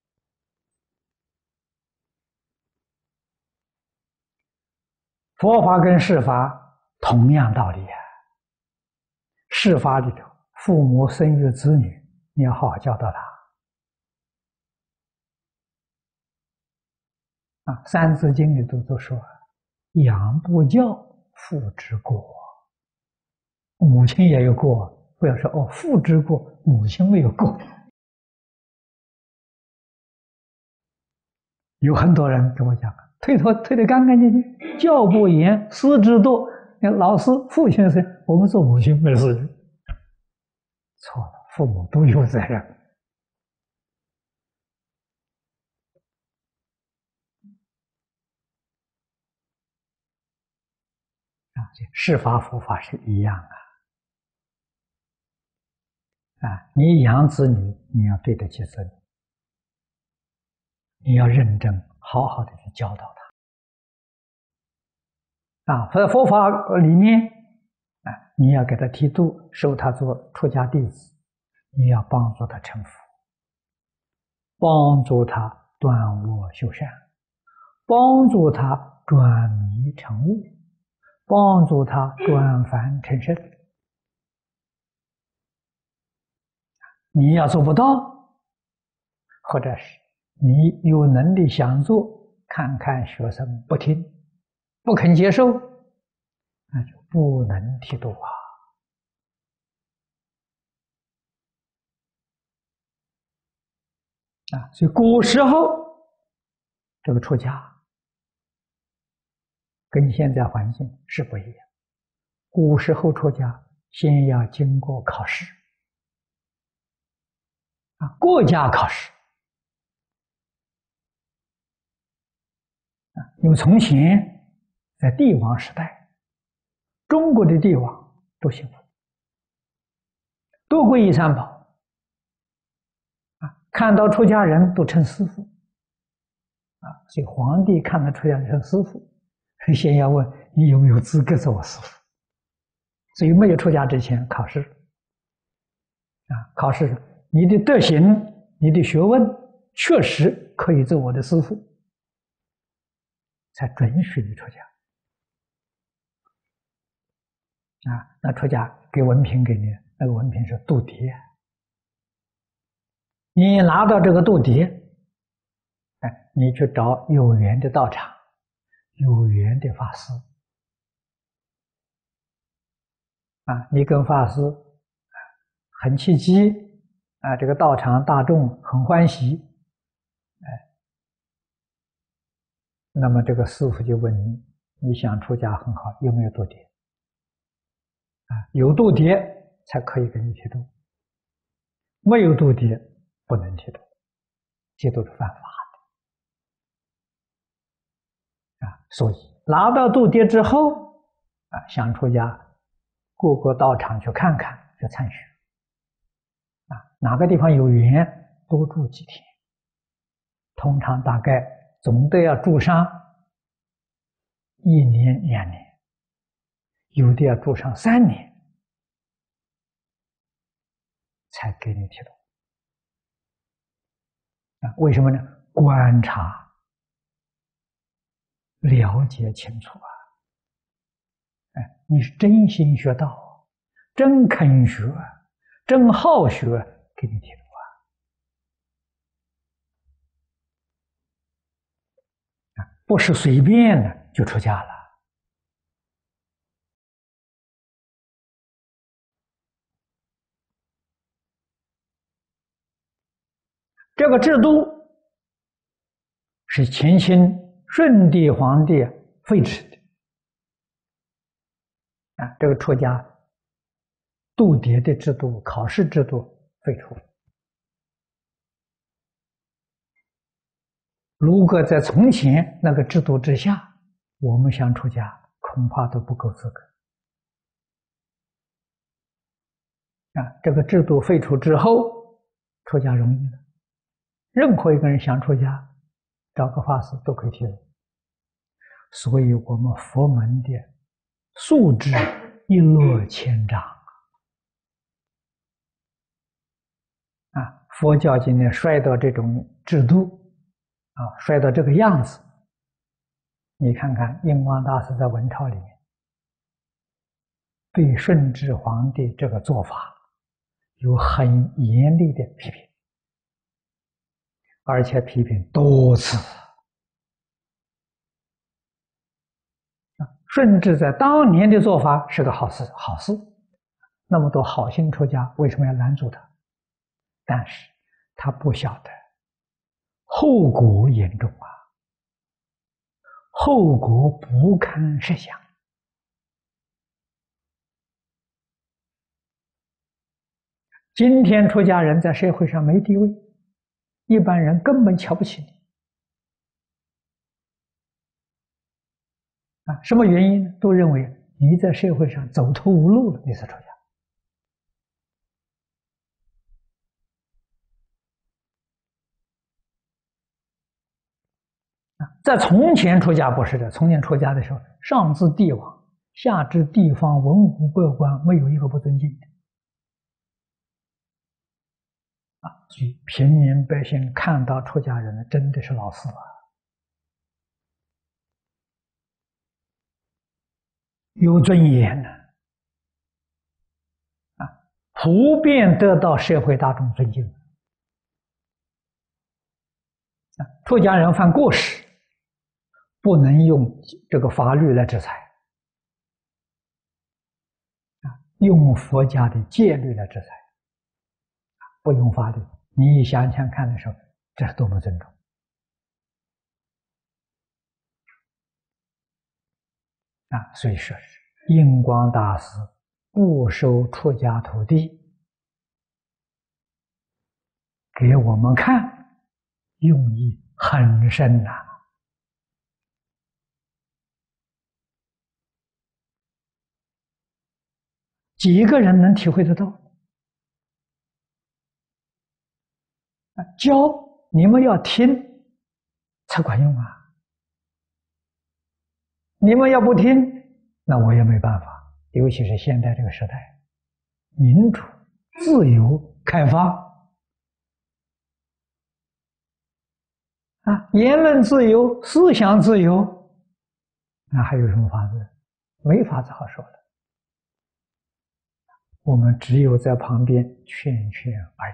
佛法跟世法同样道理世法里头，父母生育子女，你要好好教导他三字经里都说养不教，父之过。母亲也有过，不要说父之过，母亲没有过。有很多人跟我讲，推得干干净净，教不严，师之惰。老师、父亲是我们做母亲没事情，错了，父母都有责任。世法佛法是一样你养子女，你要对得起子女，你要认真好好的去教导他在佛法里面你要给他剃度，收他做出家弟子，你要帮助他成佛，帮助他断恶修善，帮助他转迷成悟，帮助他转凡成圣。你要做不到，或者是你有能力想做，看看学生不听，不肯接受，那就不能剃度所以古时候这个出家跟现在环境是不一样。古时候出家先要经过考试国家考试因为从前在帝王时代，中国的帝王都信佛，都皈依三宝看到出家人都称师父所以皇帝看到出家人称师父，先要问你有没有资格做我师父。所以没有出家之前考试考试你的德行，你的学问确实可以做我的师父，才准许你出家那出家给文凭给你，那个文凭是度牒你拿到这个度牒你去找有缘的道场，有缘的法师你跟法师很契机这个道场大众很欢喜那么这个师父就问你，你想出家很好，有没有度牒有度牒才可以给你剃度，没有度牒不能剃度，这都是犯法的所以拿到度牒之后想出家，各个道场去看看，去参学哪个地方有缘多住几天，通常大概总得要住上1年2年，有的要住上3年才给你剃度为什么呢？观察了解清楚你是真心学道，真肯学，真好学，给你剃度不是随便的就出家了。这个制度是前清顺帝皇帝废止的这个出家度牒的制度、考试制度废除了。如果在从前那个制度之下，我们想出家恐怕都不够资格这个制度废除之后，出家容易了，任何一个人想出家，找个法师都可以剃度。所以我们佛门的素质一落千丈佛教今天衰到这种制度衰到这个样子，你看看印光大师在文钞里面对顺治皇帝这个做法有很严厉的批评，而且批评多次。顺治在当年的做法是个好事，那么多好心出家为什么要拦住他？但是他不晓得后果严重后果不堪设想。今天出家人在社会上没地位，一般人根本瞧不起你什么原因？都认为你在社会上走投无路了，你才出家在从前出家不是的，从前出家的时候，上至帝王，下至地方文武百官，没有一个不尊敬的所以平民百姓看到出家人真的是老师有尊严普遍得到社会大众尊敬出家人犯过失，不能用这个法律来制裁用佛家的戒律来制裁不用法律。你想想看的时候，这是多么尊重所以说印光大师不收出家徒弟，给我们看用意很深几个人能体会得到教你们要听才管用你们要不听，那我也没办法。尤其是现在这个时代，民主、自由、开放言论自由、思想自由，那还有什么法子？没法子好说的。我们只有在旁边劝劝而已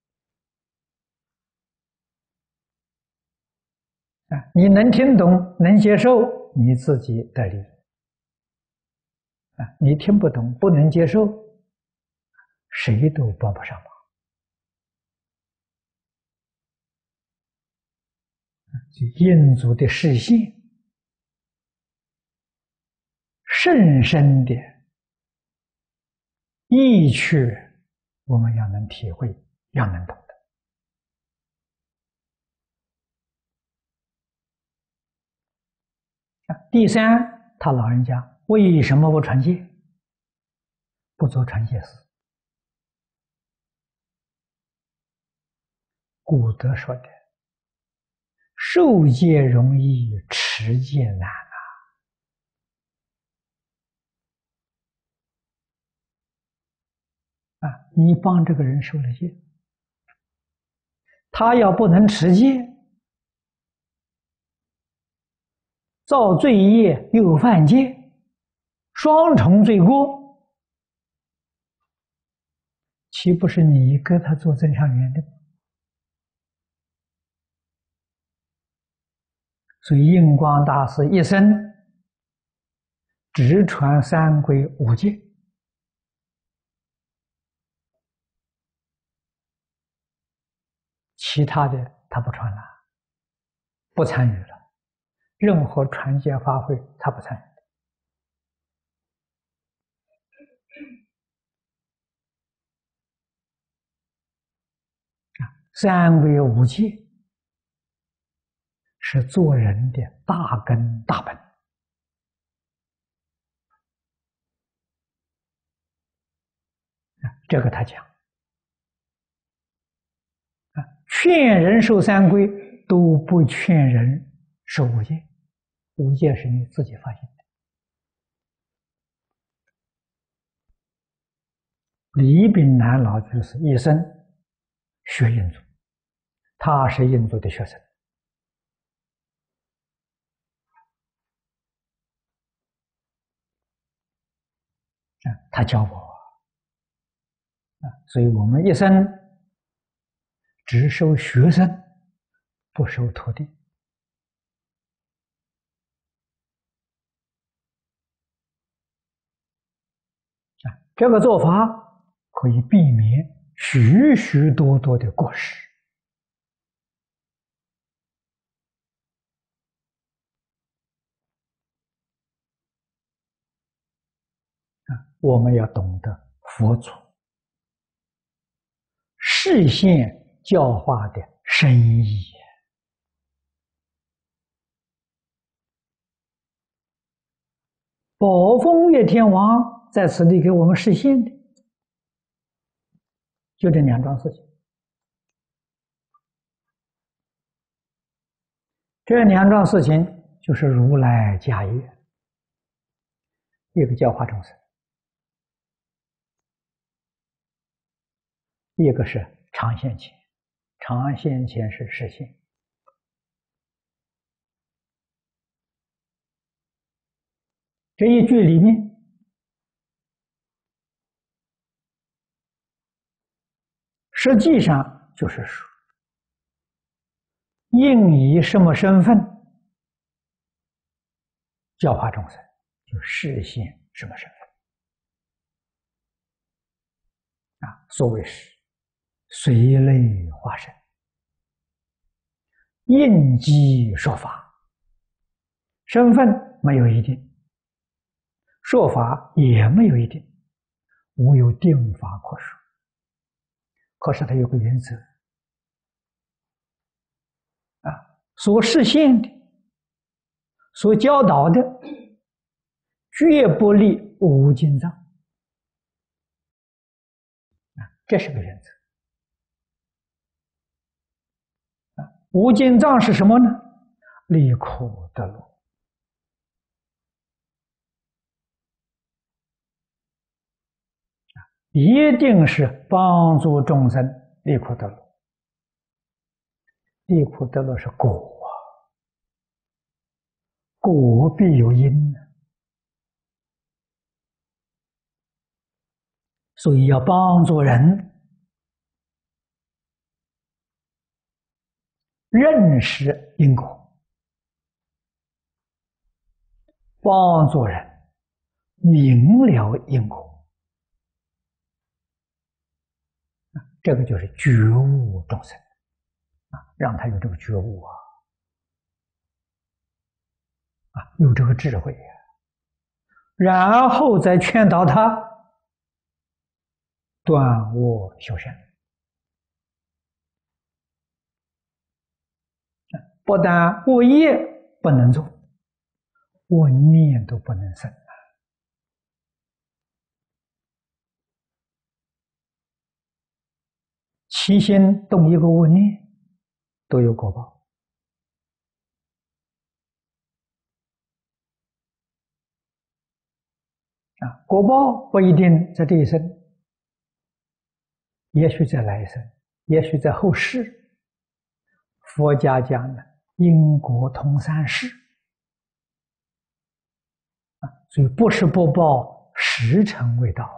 你能听懂，能接受，你自己得利你听不懂，不能接受，谁都帮不上忙印祖的示现甚深的意趣，我们要能体会，要能懂得第三，他老人家为什么不传戒？不做传戒事。古德说的：“受戒容易，持戒难啊！你帮这个人受了戒，他要不能持戒，造罪业又犯戒，双重罪过，岂不是你跟他做增上缘的吗？”所以印光大师一生只传三规五戒，其他的他不传了，不参与了，任何传戒法会他不参与。三规五戒是做人的大根大本这个他讲劝人守三规都不劝人守五戒，五戒是你自己发现的。李炳南老居士一生学印度，他是印度的学生他教我所以我们一生只收学生，不收徒弟这个做法可以避免许许多多的过失我们要懂得佛祖示现教化的深意宝峰月天王在此地给我们示现的就这两桩事情。这两桩事情就是如来家业，一个教化众生，一个是常现前。常现前是实现。这一句里面实际上就是说，应以什么身份教化众生，就示现什么身份所谓是随类化身，应机说法，身份没有一定，说法也没有一定，无有定法可说。可是它有个原则所示现的、所教导的，绝不离无尽藏这是个原则无尽藏是什么呢？离苦得乐一定是帮助众生离苦得乐。离苦得乐是果果必有因所以要帮助人认识因果，帮助人明了因果，这个就是觉悟众生让他有这个觉悟有这个智慧然后再劝导他断恶修善。不但恶业不能做， 恶念都不能生。起心动一个恶念，都有果报。果报不一定在这一生，也许在来生，也许在后世。佛家讲的因果通三世，所以不是不报，时辰未到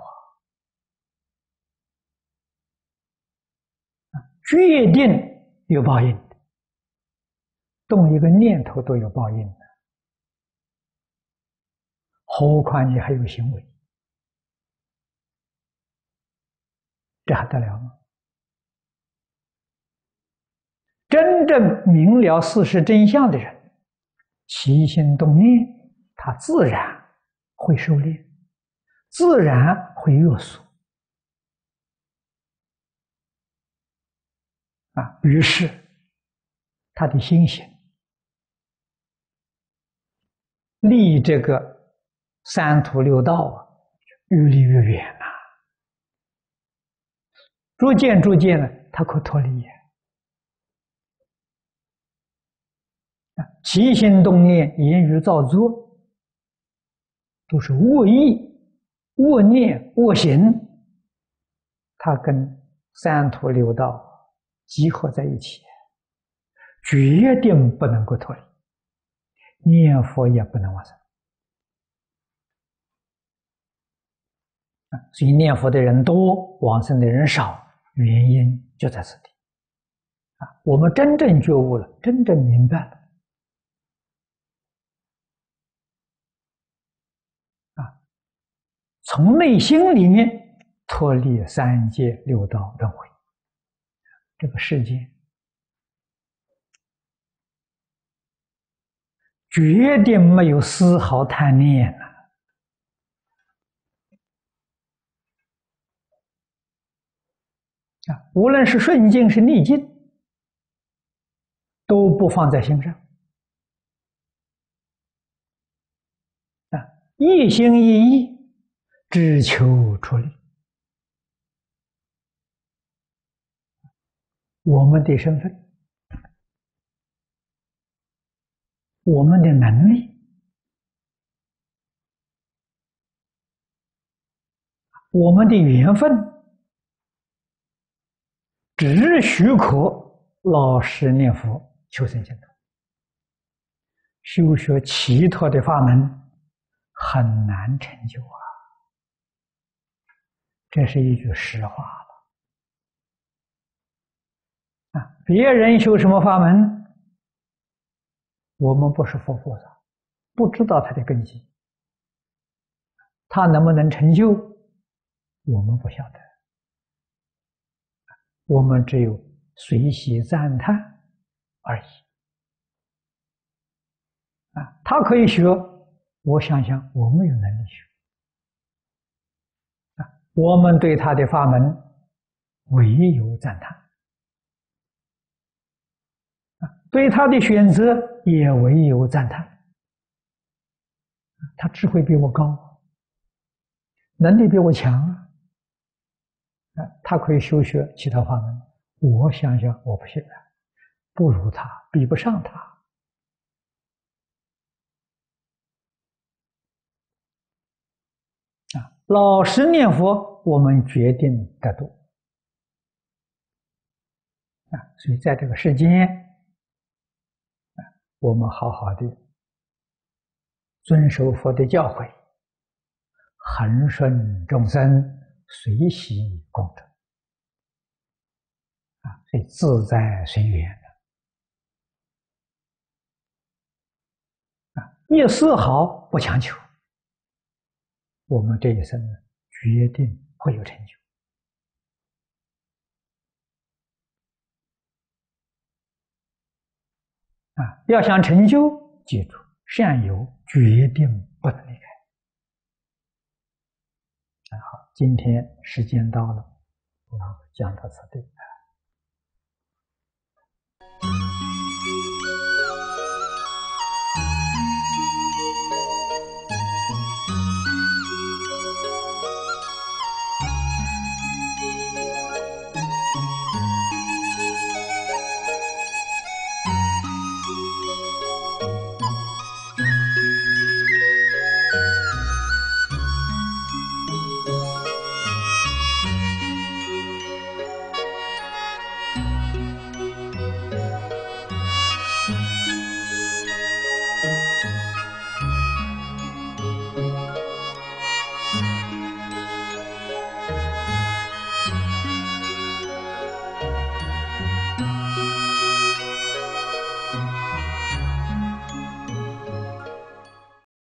决定有报应的，动一个念头都有报应的，何况你还有行为，这还得了吗？真正明了事实真相的人，起心动念，他自然会收敛，自然会约束。于是他的心行离这个三途六道越离越远了。逐渐呢，他可脱离。起心动念、言语造作，都是恶意、恶念、恶行，它跟三途六道集合在一起，决定不能够脱离，念佛也不能往生。所以念佛的人多，往生的人少，原因就在此地。我们真正觉悟了，真正明白了，从内心里面脱离三界六道轮回，这个世界决定没有丝毫贪念了。无论是顺境是逆境，都不放在心上。一心一意，只求出离。我们的身份，我们的能力，我们的缘分，只许可老实念佛求生净土。修学其他的法门很难成就这是一句实话了。别人修什么法门，我们不是佛菩萨，不知道他的根基，他能不能成就，我们不晓得。我们只有随喜赞叹而已。他可以学，我想想我没有能力学。我们对他的法门唯有赞叹，对他的选择也唯有赞叹。他智慧比我高，能力比我强他可以修学其他法门，我想想我不行不如他，比不上他。老实念佛，我们决定得度所以在这个世间我们好好的遵守佛的教诲，恒顺众生，随喜功德所以自在随缘一丝毫不强求，我们这一生决定会有成就要想成就，记住善有决定不能离开好，今天时间到了，我讲到此地。